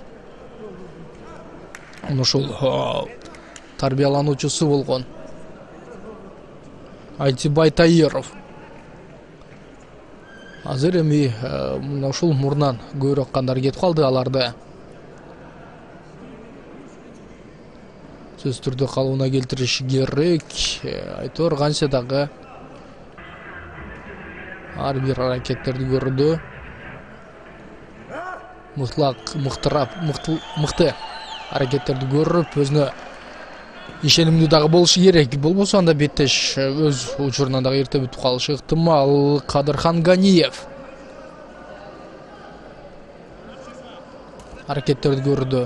ушул тарбиялануучусу болгон Айтыбай Таиров азыр эми ушул мурунан көбүрөөк кандар кетип калды. Аларды сөз түрдө калыбына келтириш керек. Айтор канча дагы ар бир аракеттерди көрдү. Мыктылак, мыктырап, мыкты аракеттерди көрүп, өзүнө ишенимдүү дагы болушу керек. Болбосо анда беттеш өз учурунан дагы эрте бүтүп калышы ыктымал. Кадырхан Ганиев аракеттерди көрдү.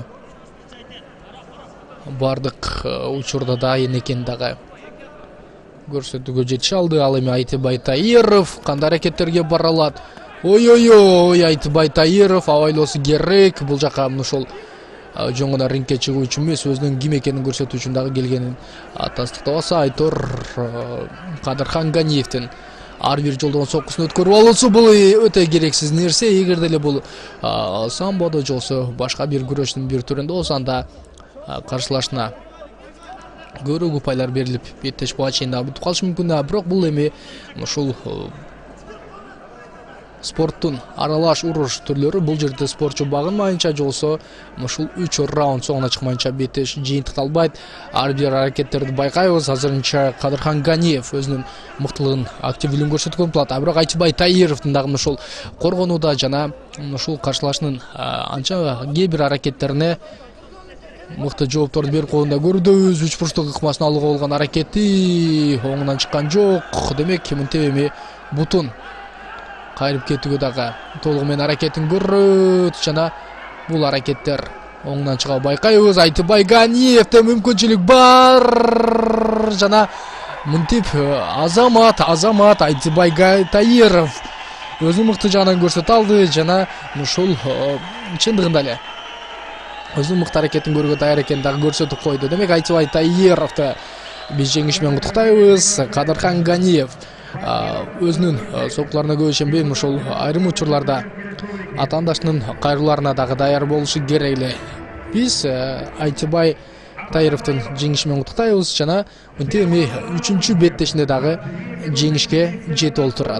Бардык учурда дайын экен дагы көрсөтүүгө жетише алды. Ал эми Айтыбай Таиров кандай аракеттерге бара алат? Ой-ой-ой, Айтыбай Таиров абайлоосу керек. Бул жака ушул жөн гана рингке чыгуу үчүн эмес, өзүнүн ким экенин көрсөтүү үчүн дагы келгенин тастыктабаса, Айтор Кадырхан Ганиевдин ар бир жолдон соккусун өткөрүп алуусу бул өтө керексиз нерсе. Эгерде эле бул самбодо же болбосо башка бир күрөштүн бир түрүндө болсо, анда каршылашына көрүү упайлар берилип беттеш буга чейин дагы бүтүп калышы мүмкүн. Бирок бул эми ушул спорттун аралаш уруш түрлөрү. Бул жерде спортчу багынмайынча же болбосо ушул үч раунд соңуна чыкмайынча бетиш жыйынтыкталбайт. Ар бир аракеттерди байкайбыз. Азырынча Кадырхан Ганиев өзүнүн мыктылыгын, активдүүлүгүн көрсөткөн болот. А бирок Айтыбай Таировдун дагы ушул коргонууда жана ушул каршылашынын анча кээ бир аракеттерине мыкты жоопторду берип койгонда көрдөбүз. Үч бурчтук ыкмасын алууга болгон аракети оңунан чыккан жок. Демек мынтип эми бутун кайрып кетүүгө дагы толугу менен аракетин көрөт жана бул аракеттер оңунан чыга байкайбыз. Айтыбай Ганиевде мүмкүнчүлүк бар жана мынтип Азамат Азамат Айтыбай Таиров өзүнүн мыкты жагынан көрсөтө алды жана ушул чындыгында эле өзүнүн мыкты аракетин көрүүгө даяр экенин дагы көрсөтүп койду. Демек Айтыбай Таировду биз жеңиш менен куттуктайбыз. Кадырхан Ганиев өзүнүн сокуларына көп ишенбейм, ошол айрым учурларда атаандашынын кайрыларына дагы даяр болушу керек эле. Биз Айтыбай Таировдун жеңиши менен куттуктайбыз жана мынтип эми үчүнчү беттешинде дагы жеңишке жетип олтурат.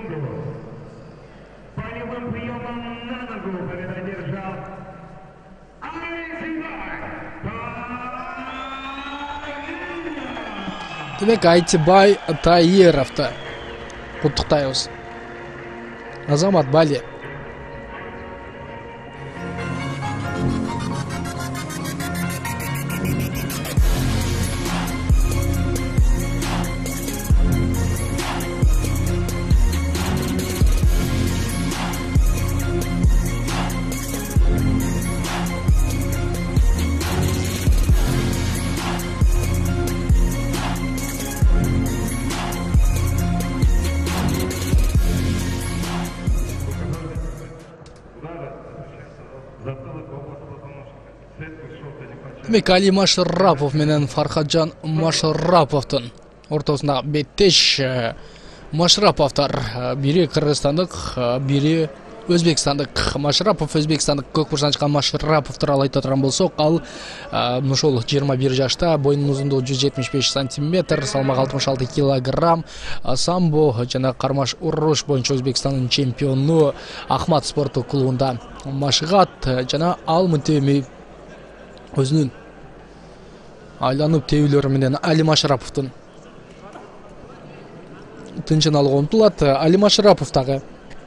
Демек Айтыбай Таировду куттуктайбыз. Азамат Бали. Демек Али Машарапов менен Фархаджан Машараповдун ортосундагы беттеш. Машараповдор бири кыргызстандык, бири өзбекстандык. Машарапов өзбекстандык, көк бурчтан чыккан Машарапов тууралуу айта турган болсок, ал ушул жыйырма бир жашта, боюнун узундугу жүз жетимиш беш сантиметр, салмагы алтымыш алты килограмм, самбо жана кармаш уруш боюнча Өзбекстандын чемпиону Ахмат спорттук клубунда машыгат жана ал мынтип эми өзүнүн айланып тебүүлөрү менен Али Машараповдун тынчын алууга умтулат. Али Машарапов дагы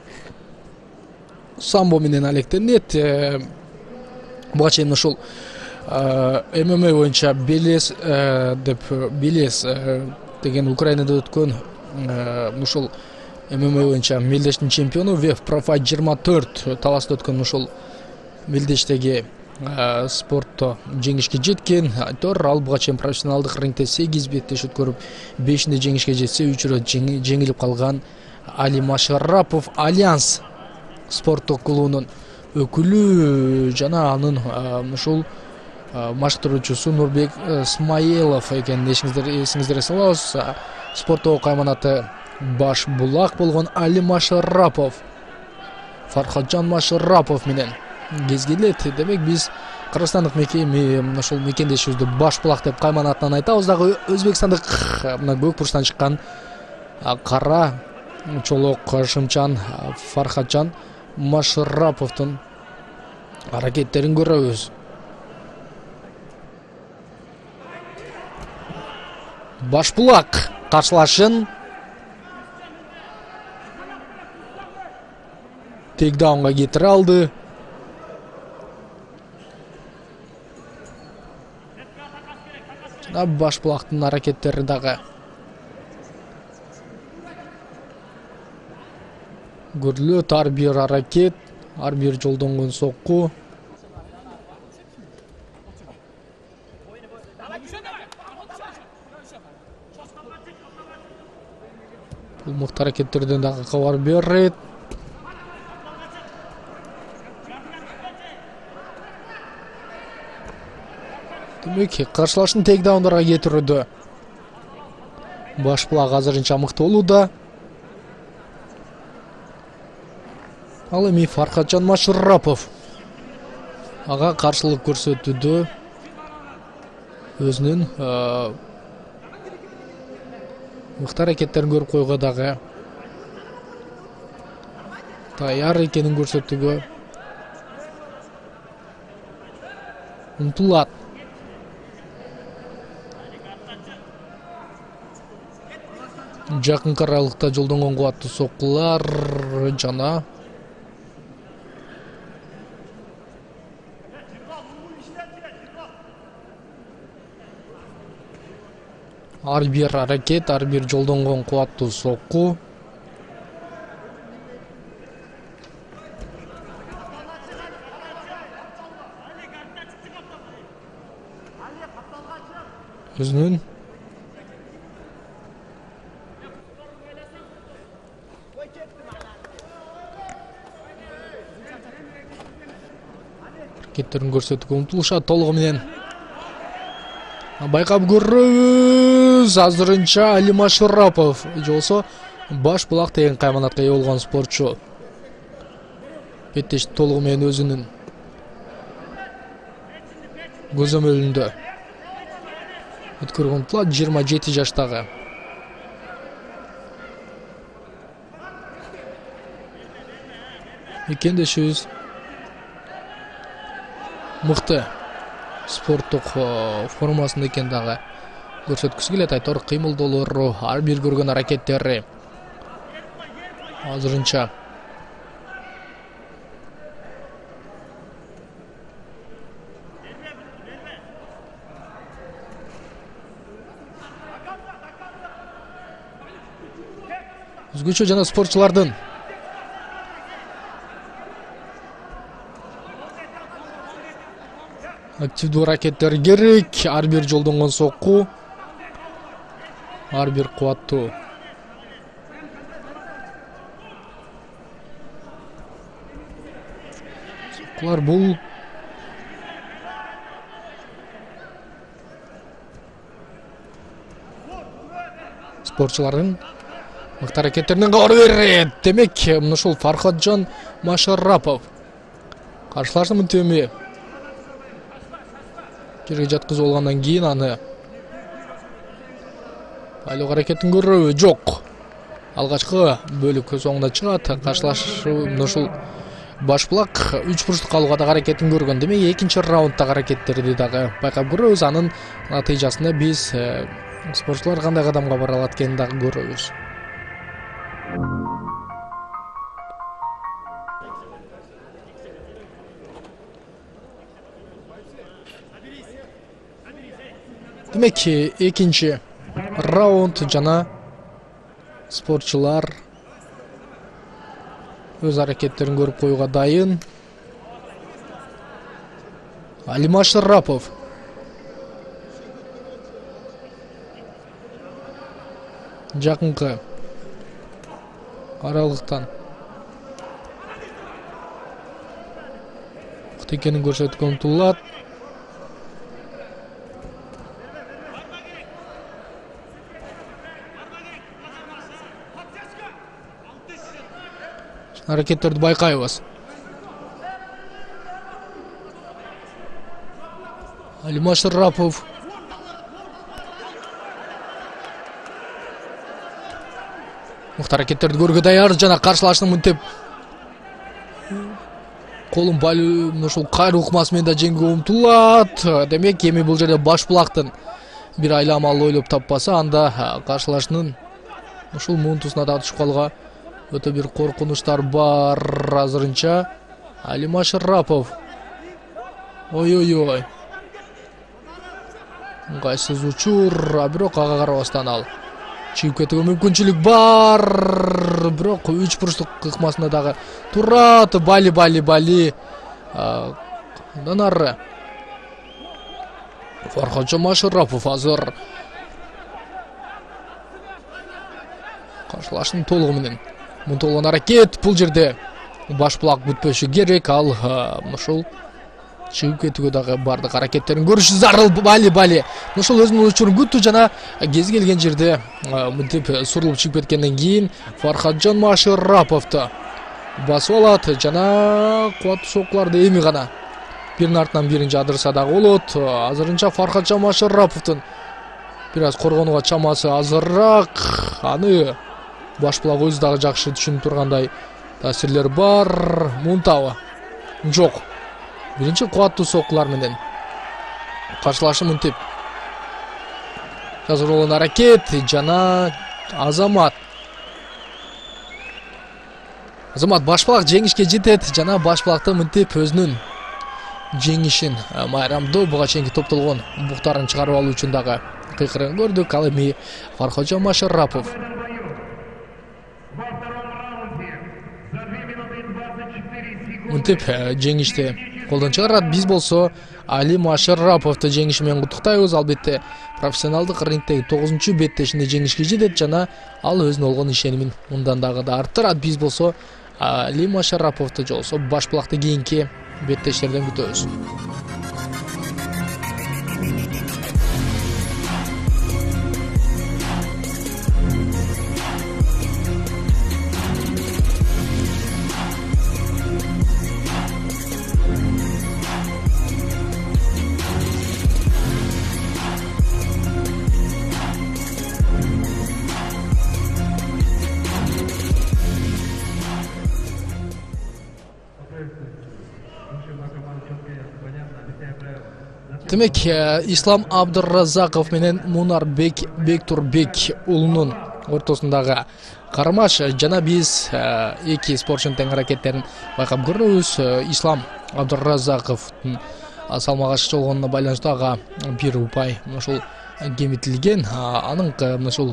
самбо менен алектенет. Буга чейин ушул эм эм а боюнча Белес деп Белес деген Украинада өткөн ушул эм эм а боюнча мелдештин чемпиону, Веф Профайт жыйырма төрт таласта өткөн ушул мелдештеги спортто жеңишке жеткен. Айтор ал буга чейин профессионалдык рингде сегиз беттеш өткөрүп, бешинде жеңишке жетсе, үчүрө жеңилип калган Али Машарапов Альянс спорттук клубунун өкүлү жана анын ушул машыктыруучусу Нурбек Смаилов экенин эсиңиздерге салабыз. Спорттогу кайманаты баш булак болгон Али Машарапов Фархаджан Машарапов менен кезгелет. Демек биз кыргызстандык мекени ошол мекендешибизди баш булак деп кайманатынан айтабыз. Дагы өзбекстандык мына көк бурчтан чыккан кара чолок шымчан Фархаджан Машараповдун аракеттерин көрөбүз. Баш булак каршылашын тейкдаунга кетире алды. Баш булактын аракеттери дагы көрүлөт. Ар бир аракет, ар бир жолдонгон сокку. Бул мыкты аракеттерден дагы кабар берет. Демек каршылашын тейкдаундарга кетирүүдө баш булак азырынча мыкты болууда. Ал эми Фархаджан Машарапов ага каршылык көрсөтүүдө өзүнүн мыкты аракеттерин көрүп койго дагы даяр экенин көрсөтүүгө умтулат. Жакынкы аралыкта жолдонгон кубаттуу соккулар жана ар бир аракет, ар бир жолдонгон кубаттуу сокку. Өзүнүн аракеттерин көрсөтүүгө умтулушат толугу менен. Байкап көрөбүз азырынча Алима Шарапов же болсо баш булак деген кайманатка ээ болгон спортчу. Беттеш толугу менен өзүнүн көзөмөлүндө өткөргөн умтулат жыйырма жети жаштагы. Мекендешибиз мыкты спорттук формасында экен дагы көрсөткүсү келет. Айтор кыймылдоолору, ар бир көргөн аракеттери азырынча өзгөчө жана спортчулардын активдүү аракеттери керек. Ар бир жолдонгон сокку, ар бир кубаттуу. Соккулар бул спортчулардын мыкты аракеттеринен кабар берет. Демек, ушул Фархатжан Машарапов каршылаштын мынтеми жерге жаткызып алгандан кийин аны байлык аракетин көрөбү. Жок. Алгачкы бөлүк соңунда чыгат. Каршылашуу ушул баш булак үч бурчтук алууга да аракетин көргөн. Демек, экинчи раундтагы аракеттерди дагы байкап көрөбүз. Анын натыйжасында биз спортчулар кандай кадамга бара алат экенин дагы көрөбүз. Демек, экинчи раунд жана спортчулар өз аракеттерин көрүп коюуга дайын. Алима Шарапов жакынкы аралыктан мыкты экенин көрсөткөнгө умтулат. Аракеттерди байкайбыз. Алима Шарапов мыкты аракеттерди көргө даяр жана каршылашын мынтип колун балы ушул кайры укмасы менен да жеңүүгө умтулат. Демек, эми бул жерде баш булактын бир айламалы ойлоп таппаса, анда каршылашынын ушул муунтусуна да түшүп калууга өтө бир коркунучтар бар. Азырынча Алима Шарапов ой-ой-ой ыңгайсыз учур, а бирок ага карабастан ал чыгып кетүүгө мүмкүнчүлүк бар. Бирок үч бурчтук ыкмасында дагы турат. Бали бали бали андан ары Фархатжан Машарапов азыр каршылаштын толугу менен мунтулган аракет. Бул жерде баш булак бүтпөшү керек. Ал ушул чыгып кетүүгө дагы бардык аракеттерин көрүш зарыл. Бали бали ушул өзүнүн учурун күттү жана кез келген жерде мынтип сурулуп чыгып кеткенден кийин Фархатжан Машараповду басып алат жана кубаттуу соккуларды эми гана биринин артынан бирин жадырса дагы болот. Азырынча Фархатжан Машараповдун бир аз коргонууга чамасы азыраак. Аны баш булак өзү дагы жакшы түшүнүп тургандай Таасирлер бар. Мунтаба жок. Биринчи кубаттуу соккулар менен каршылашы Мынтип. Азыр болгон аракет жана Азамат. Азамат башпалак жеңишке жетет жана башпалакта Мынтип өзүнүн жеңишин майрамдоо буга чейинки топтолгон буктарын чыгарып алуу үчүн дагы кыйкырын көрдүк. Ал эми Фарходжон Машарапов. Мынтип жеңишти колдон чыгарат. Биз болсо Али Машараповду жеңиши менен куттуктайбыз. Албетте профессионалдык рингдеги тогузунчу беттешинде жеңишке жетет жана ал өзүнө болгон ишенимин мындан дагы да арттырат. Биз болсо Али Машараповду жолсо башпалакта кийинки беттештерден күтөбүз. Демек, Ислам Абдуразаков менен Мунарбек Бектурбек уулунун ортосундагы кармаш жана биз эки спортчунун тең аракеттерин байкап көрөбүз. Ислам Абдуразаковдун салмак ашчылыгына байланыштуу ага бир упай ушул кемитилген. Анын ушул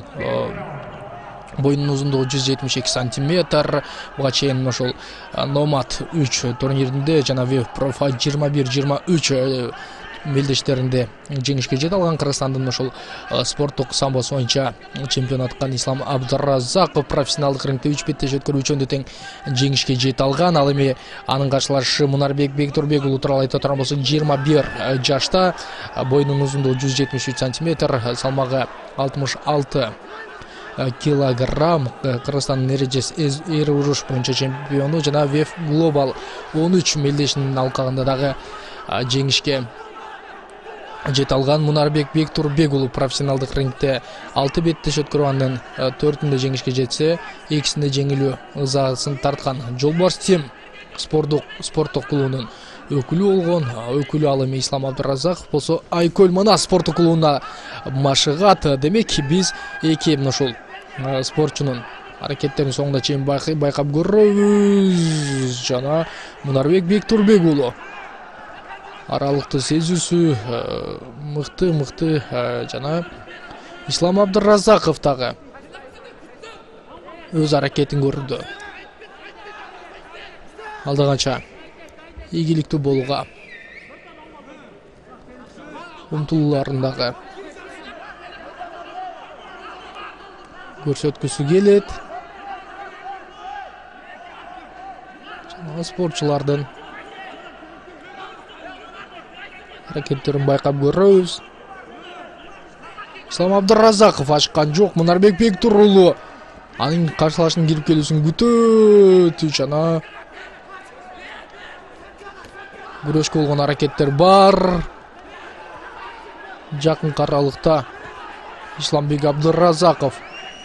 боюнун узундугу жүз жетимиш эки сантиметр. Буга чейин ушул Номад үч турниринде жана Вев Профа жыйырма бир жыйырма үч мелдештеринде жеңишке жете алган. Кыргызстандын ушул спорттук самбосу боюнча чемпион аткан Ислам Абдуразаков профессионалдык рингде үч беттеш өткөрүү үчүндө тең жеңишке жете алган. Ал эми анын каршылашы Мунарбек Бектурбек уулу тууралуу айта турган болсок, жыйырма бир жашта, боюнун узундугу жүз жетимиш үч сантиметр, салмагы алтымыш алты килограмм. Кыргызстандын эрежес эр уруш боюнча чемпиону жана Вев Глобал он үч мелдешинин алкагында дагы жеңишке жете алган. Мунарбек Бектурбек уулу профессионалдык рингде алты беттеш өткөрүп, анын төртүндө жеңишке жетсе, экисинде жеңилүү ызасын тарткан. Жолбарс Тим спорттук спорттук клубунун өкүлү болгон. Өкүлү ал эми Ислам Абдуразаков болсо Айкөл Манас спорттук клубуна машыгат. Демек, биз эки ушул спортчунун аракеттерин соңуна чейин байкап көрөбүз. Жана Мунарбек Бектурбек уулу аралыкты сезүүсү мыкты мыкты жана Ислам Абдуразаков дагы өз аракетин көрдү. Алда канча ийгиликтүү болууга умтулууларын дагы көрсөткүсү келет. Жана спортчулардын аракеттерин байкап көрөбүз. Ислам Абдуразаков ачкан жок. Мунарбек Бектур уулу анын каршылашынын кирип келүүсүн күтөт жана күрөшкө болгон аракеттер бар. Жакын аралыкта Исламбек Абдуразаков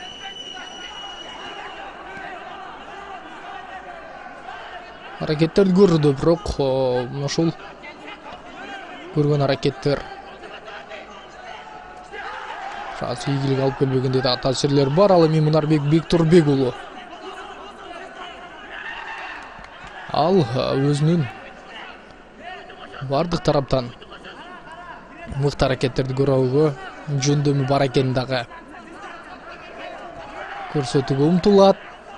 аракеттерди көрдү, бирок ушул көргөн аракеттер азыр ийгилик алып келбегендей да таасирлер бар. Ал эми Мунарбек Бектурбек уулу ал өзүнүн бардык тараптан мыкты аракеттерди көрүүгө жөндөмү бар экенин дагы көрсөтүүгө умтулат.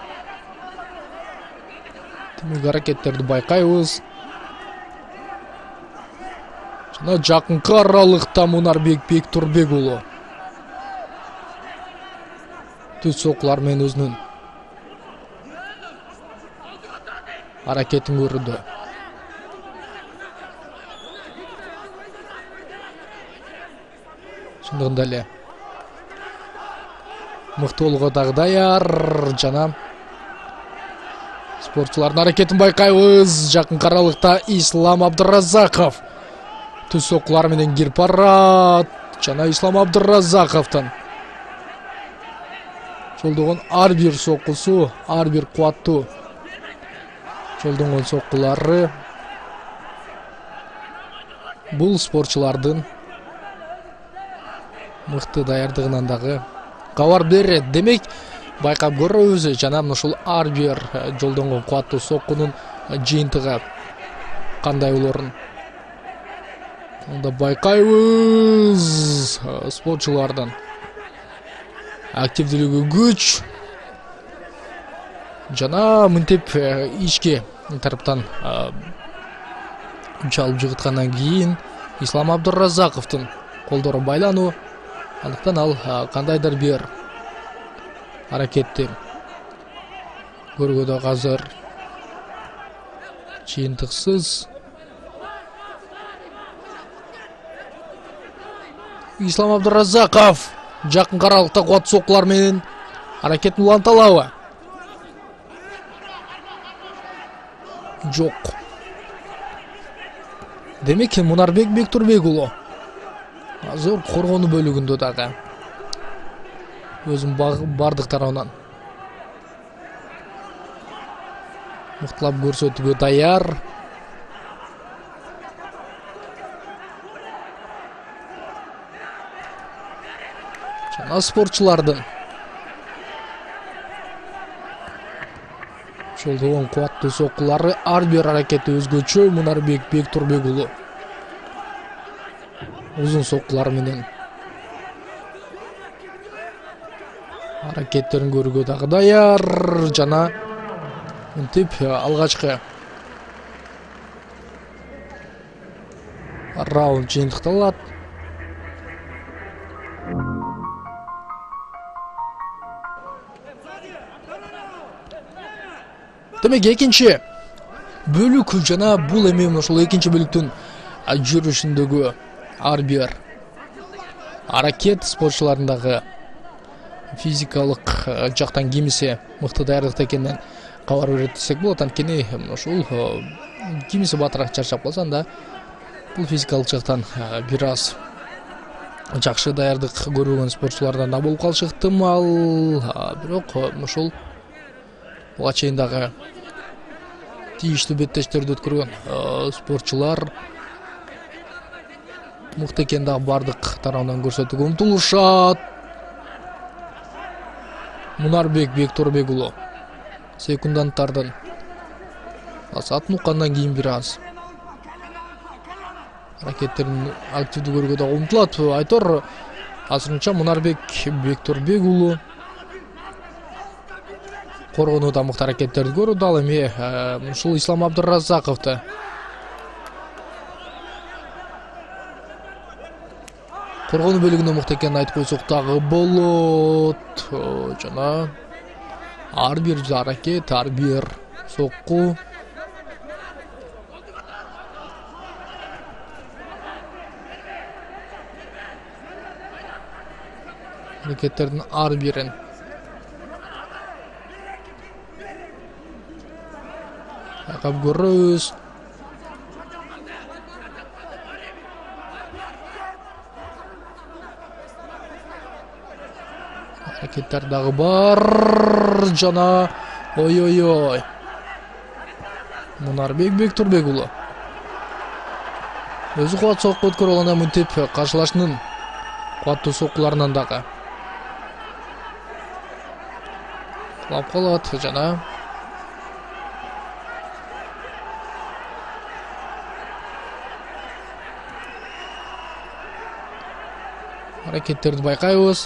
Демек, аракеттерди байкайбыз. Жана жакынкы аралыкта Мунарбек Бектурбек уулу түз сокулар менен өзүнүн аракетин көрдү. Шындыгында эле мыкты болууга дагы даяр жана спортчулардын аракетин байкайбыз. Жакын аралыкта Ислам Абдуразаков түз сокулар менен кирип барат жана Ислам Абдуразаковдун жолдогон ар бир сокусу, ар бир кубаттуу жолдонгон соккулары бул спортчулардын мыкты даярдыгынан дагы кабар берет. Демек байкап көрөбүз жана ушул ар бир жолдонгон кубаттуу соккунун жыйынтыгы кандай болорун анда байкайбыз. Спортчулардын активдүүлүгү күч жана мынтип ички тараптан күч алып жыгыткандан кийин Ислам Абдуразаковдун колдору байлануу, андыктан ал кандайдыр бир аракетти көргөдө азыр жыйынтыксыз. Ислам Абдуразаков жакын каралыкта кубаттуу соккулар менен аракетин уланталабы? Жок. Демек Мунарбек Бектурбек уулу азыр коргонуу бөлүгүндө дагы өзүн бардык тарабынан мыктылап көрсөтүүгө даяр. Жана спортчулардын жолдогон кубаттуу соккулары ар бир аракети өзгөчө. Мунарбек Бектурбек уулу узун соккулар менен аракеттерин көрүүгө дагы даяр жана мынтип алгачкы раунд жыйынтыкталат. Демек экинчи бөлүк жана бул эми ошол экинчи бөлүктүн жүрүшүндөгү ар бир аракет спортчулардын физикалык жактан кимиси мыкты даярдыкта экенинен кабар берет десек болот. Анткени ушул кимиси батыраак чарчап калса анда бул физикалык жактан бир аз жакшы даярдык көрбөгөн спортчулардан да болуп калышы ыктымал. Бирок ушул буга чейин дагы тийиштүү беттештерди өткөргөн спортчулар мыкты экенин дагы бардык тарабынан көрсөтүүгө умтулушат. Мунарбек Бектурбек уулу секунданттардын асатын уккандан кийин бир аз аракеттерин активдүү көрүүгө дагы умтулат. Айтор азырынча Мунарбек Бектурбек уулу коргонууда мыкты аракеттерди көрүүдө. Ал эми ушул Ислам Абдуразаковду коргонуу бөлүгүндө мыкты экенин айтып койсок дагы болот. Жана ар бир аракет, ар бир сокку аракеттердин ар бирин байкап көрөбүз. Аракеттер дагы бар жана ой-ой-ой. Мунарбек Бектурбек уулу өзү кубат сокку өткөрүп алганда мынтип каршылашынын кубаттуу соккуларынан дагы кулап калат жана аракеттерди байкайбыз.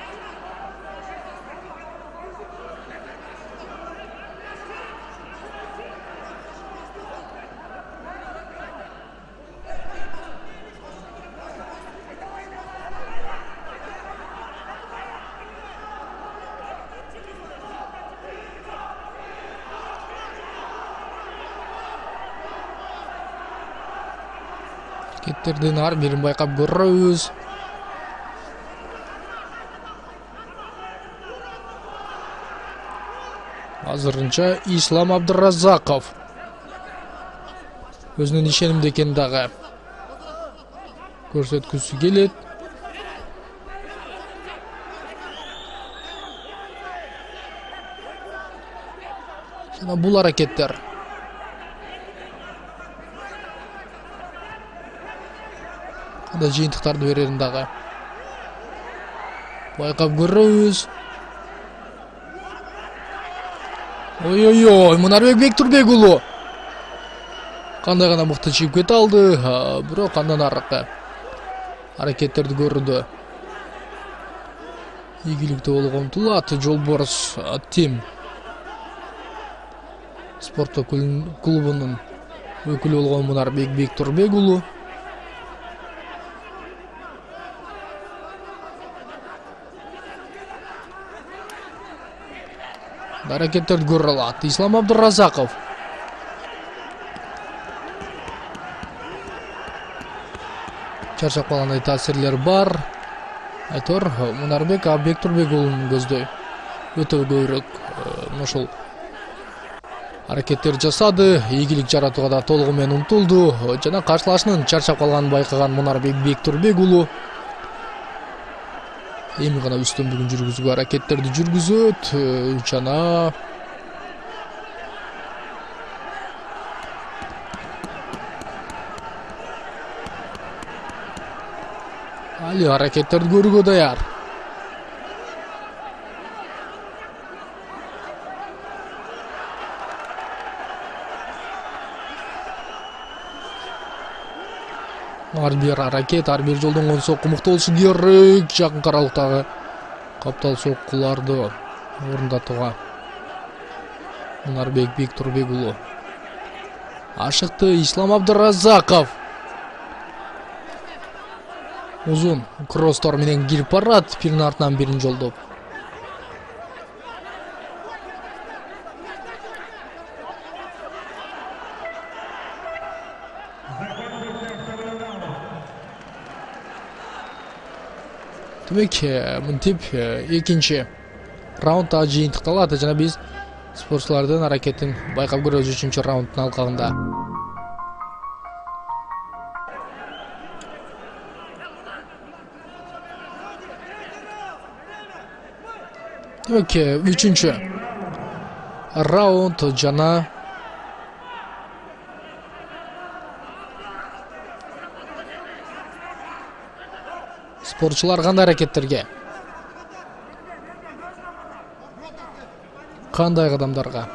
Аракеттердин ар бирин байкап көрөбүз. Азырынча Ислам Абдуразаков өзүнүн ишенимде экенин дагы көрсөткүсү келет. Жана бул аракеттер да жыйынтыктарды берерин дагы байкап көрөбүз. Ой-ой-ой, Мунарбек Бектурбек уулу кандай гана мыкты чыгып кете алды, бирок андан аркы аракеттерди көрдү. Ийгиликтүү болууга умтулат Жолборс Тим спорттук клубунун өкүлү болгон Мунарбек Бектурбек уулу. Аракеттерди көрө алат Ислам Абдыразаков. Чарчап калгандай таасирлер бар. Айтор Мунарбек Бектурбек уулун көздөй. Өтө көбүрөөк ушул аракеттер жасады, ийгилик жаратууга да толугу менен умтулду. Жана каршылашынын чарчап калганын байкаган Мунарбек Бектурбек уулу эми гана үстөмдүгүн жүргүзүүгө аракеттерди жүргүзөт. Жана али аракеттерди көрүүгө даяр. Ар бир аракет, ар бир жолдон он сокку мыкты болушу керек. Жакын аралыктагы каптал соккуларды орундатууга Мунарбек Бектурбек уулу ашыкты. Ислам Абдыразаков узун кросстор менен кирип барат, биринин артынан бирин жолдоп. Демек, мынтип экинчи раундда жыйынтыкталат жана биз спортчулардын аракетин байкап көрөбүз үчүнчү раунддун алкагында. Демек, үчүнчү раунд жана спортчулар кандай аракеттерге, кандай кадамдарга?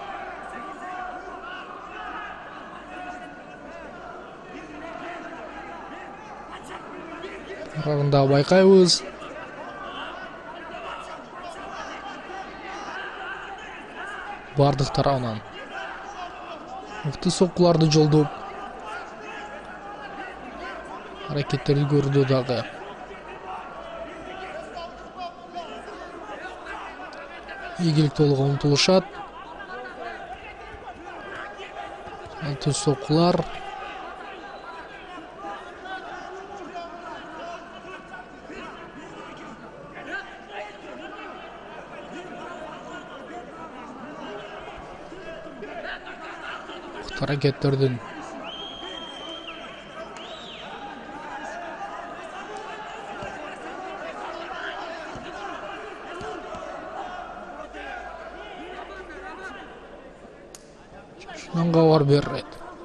Аралыгында байкайбыз. Бардык тарабынан мыкты соккуларды жолдоп аракеттерди көрдү дагы. Ийгилик толугу умтулушат. Алтын соккулар. Аракеттердин шунга бар берет.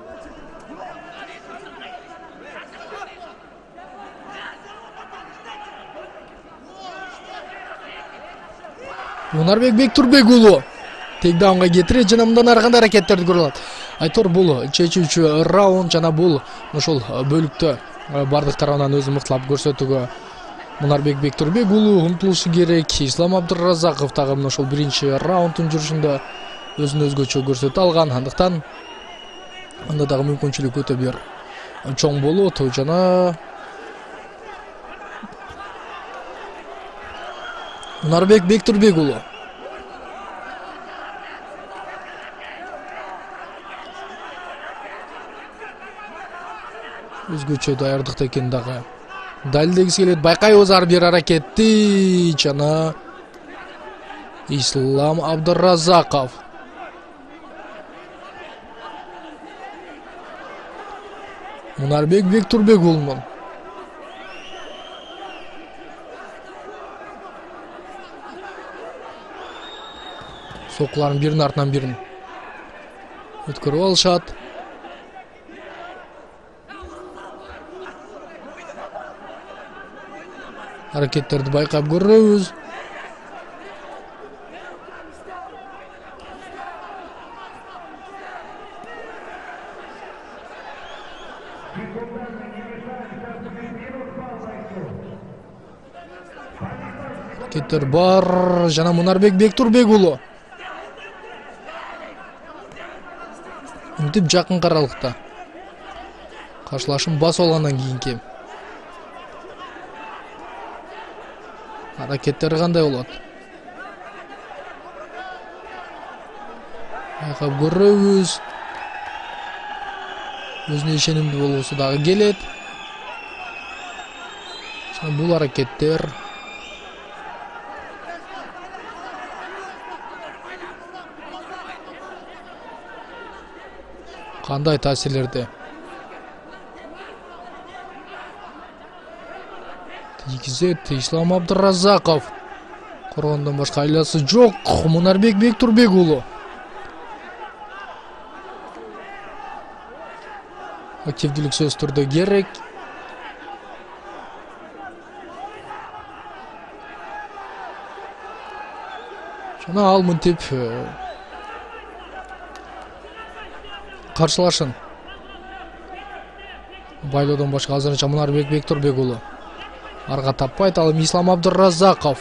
Мунарбек Бектурбек уулу тейкдаунга кетирет жана мындан ары кандай аракеттерди көрө алат. Айтор бул чечүүчү раунд жана бул ошол бөлүктө бардык тарабынан өзүн мыктылап көрсөтүүгө Мунарбек Бектурбек уулу умтулушу керек. Ислам Абдыразаков дагы мына ошол биринчи раунддун жүрүшүндө өзүн өзгөчө көрсөтө алган. Андыктан анда дагы мүмкүнчүлүк өтө бир чоң болот жана Мунарбек Бектурбек уулу өзгөчө даярдыкта экен дагы далилдегиси келет. Байкайбыз ар бир аракетти жана Ислам Абдыразаков Мунарбек Бектурбек уулунун соккуларын биринин артынан бирин өткөрүп алышат. Аракеттерди байкап көрөбүз. Аракеттер бар. Жана Мунарбек Бектурбек уулу. Мынтип жакын каралыкта. Каршылашым бас алгандан кийинки аракеттери кандай болот? Байкап көрөбүз. Өзүнө ишенимдүү болуусу дагы келет. Бул аракеттер кандай таасирлерди тийгизет? Ислам Абдыразаков коргондон башка айласы жок. Мунарбек Бектурбек уулу активдүүлүк сөз түрдө керек. Жана ал мынтип каршылашын. Байлоодон башка азырынча Мунарбек Бектурбек уулу арга таппайт. Ал Ислам Абдыразаков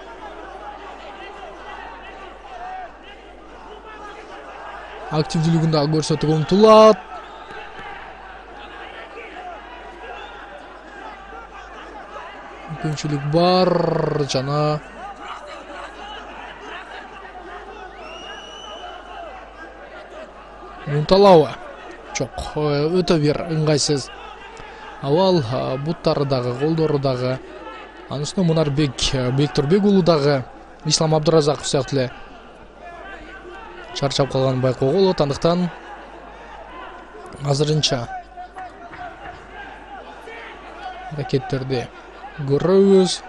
активдүүлүгүн дагы көрсөтүүгө умтулат. Мүмкүнчүлүк бар. Жана Мунталова жок, өтө бир ыңгайсыз абал. Буттары дагы, колдору дагы. Анын үстүнө Мунарбек Бектурбек уулу дагы Ислам Абдыразаков сыяктуу эле чарчап калганын байкоого болот. Андыктан азырынча аракеттерди көрөбүз.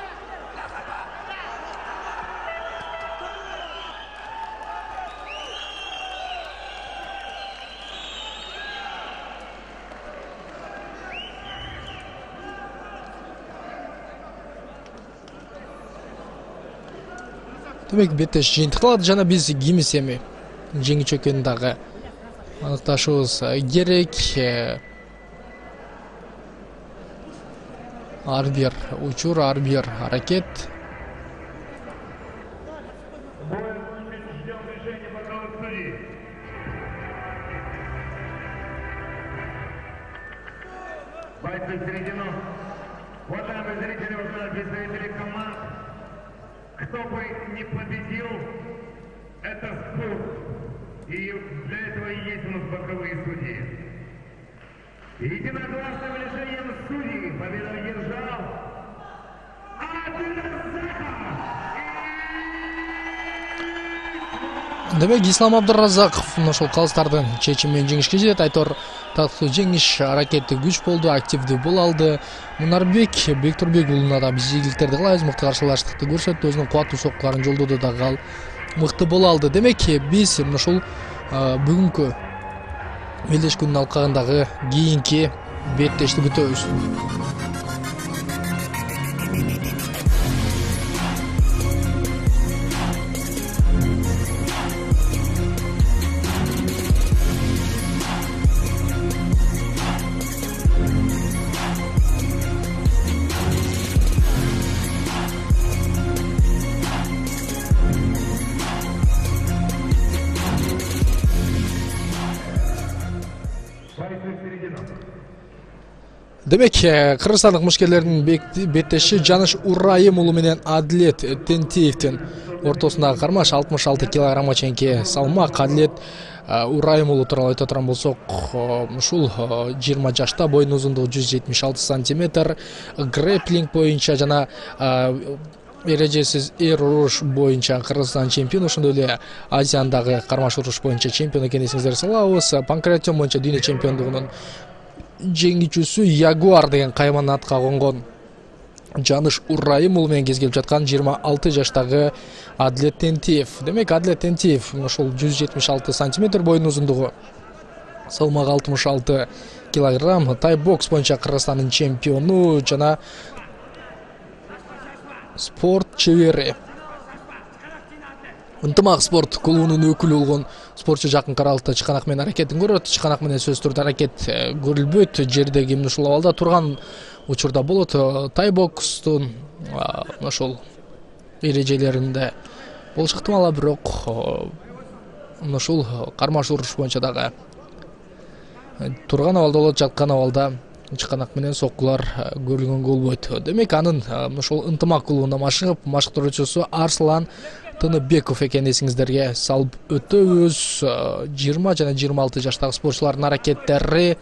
Демек беттеш жыйынтык калат жана биз кимис эми жеңүүчү экенин дагы аныкташыбыз керек. Ар бир учур, ар бир аракет Бойцы в середину. Уважаемые зрители, уважаемые представители команд, кто бы не победил, это спорт. И для этого и есть у нас боковые судьи. Единогласным решением судей победу одержал Абдыразаков. Демек Ислам Абдыразаков ошол калыстардын чечими менен жеңишке жетет. Айтор тактуу жеңиш, аракети күч болду, активдүү бол алды. Мунарбек Бектурбек уулуна да биз ийгиликтерди кылабыз, мыкты каршылаштыкты көрсөттү, өзүнүн кубаттуу соккуларын жолдоду дагы ал мыкты бол алды. Демек биз ушул бүгүнкү белдешкүнүн алкагындагы кийинки беттешти күтөбүз. Демек, кыргызстандык мушкерлердин беттеши Жаныш Урайым уулу менен Адилет Тентиевдин ортосундагы кармаш алтымыш алты килограммга чейинки салмак. Адилет Урайым уулу тууралуу айта турган болсок, ушул жыйырма жашта, боюнун узундугу жүз жетимиш алты сантиметр, грэплинг боюнча жана эрежесиз эр уруш боюнча Кыргызстан чемпиону, ошондой эле Азияндагы кармаш уруш боюнча чемпион экенин эсиңиздерге салабыз. Панкратион боюнча дүйнө чемпиондугунун жеңүүчүсү Ягуар деген кайманын атка конгон Жаныш Урайым уулу менен кезгелип жаткан жыйырма алты жаштагы Адилет Тентиев. Демек Адилет Тентиев ошол жүз жетимиш алты сантиметр, боюнун узундугу, салмагы алтымыш алты килограмм, тай бокс боюнча Кыргызстандын чемпиону жана спорт чебери. Ынтымак спорт клубунун өкүлү болгон спортчу жакынкы аралыкта чыканак менен аракетин көрөт. Чыканак менен сөзсүз түрдө аракет көрүлбөйт. Жердеги эмне ушул абалда турган учурда болот. Тай бокстун ошол эрежелеринде болуш ыктымал, бирок ушул кармаш уруш боюнча дагы турган абалда болот, жаткан абалда чыканак менен соккулар көрүлгөнгө болбойт. Демек анын ошол ынтымак клубунда машыгып, машыктыруучусу Арслан Тыныбеков экенин эсиңиздерге салып өтөбүз. жыйырма жана жыйырма алты жаштагы спортчулардын аракеттери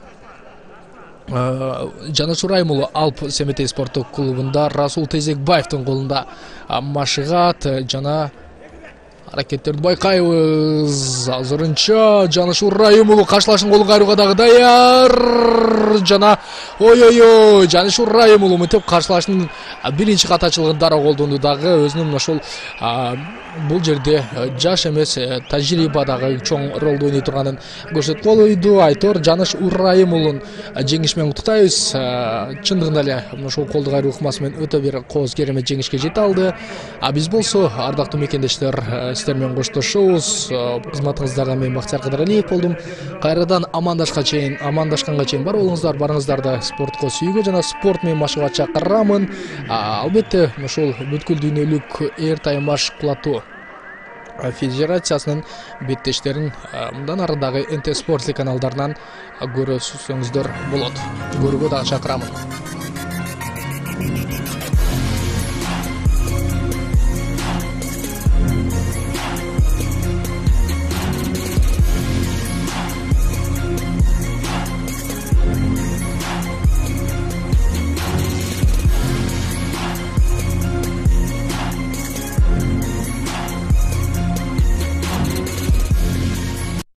Жаныш Урайым Алп Семетей спорттук клубунда Расул Тезекбаевдин колунда машыгат жана аракеттерди байкайбыз. Азырынча Жаныш Урайым каршылашын колун кайрууга дагы даяр жана ой-ой-ой Жаныш Урайым мынтип каршылашынын биринчи катачылыгын дароо колдонду дагы өзүнүн ошол бул жерде жаш эмес тажрыйбадагы чоң ролду ойной турганын көрсөтүп койду. Айтор Жаныш Урайым уулун жеңиш менен куттуктайбыз. Чындыгында эле ошол колду кайруу ыкмасы менен өтө бир кооз керемет жеңишке жете алды. А биз болсо ардактуу мекендештер сиздер менен коштошобуз. Кызматыңыздарда мен Бактияр Кыдыралиев болдум. Кайрадан амандашка чейин, амандашканга чейин бар болуңуздар, барыңыздарды спортко сүйүүгө жана спорт менен машыгууга чакырамын. Албетте ошол бүткүл дүйнөлүк эйр тайм машыктоо федерациясынын беттештерин мындан ары дагы эн тэ спорт каналдарынан көрөсүңүздөр болот. Көрүүгө дагы чакырамын.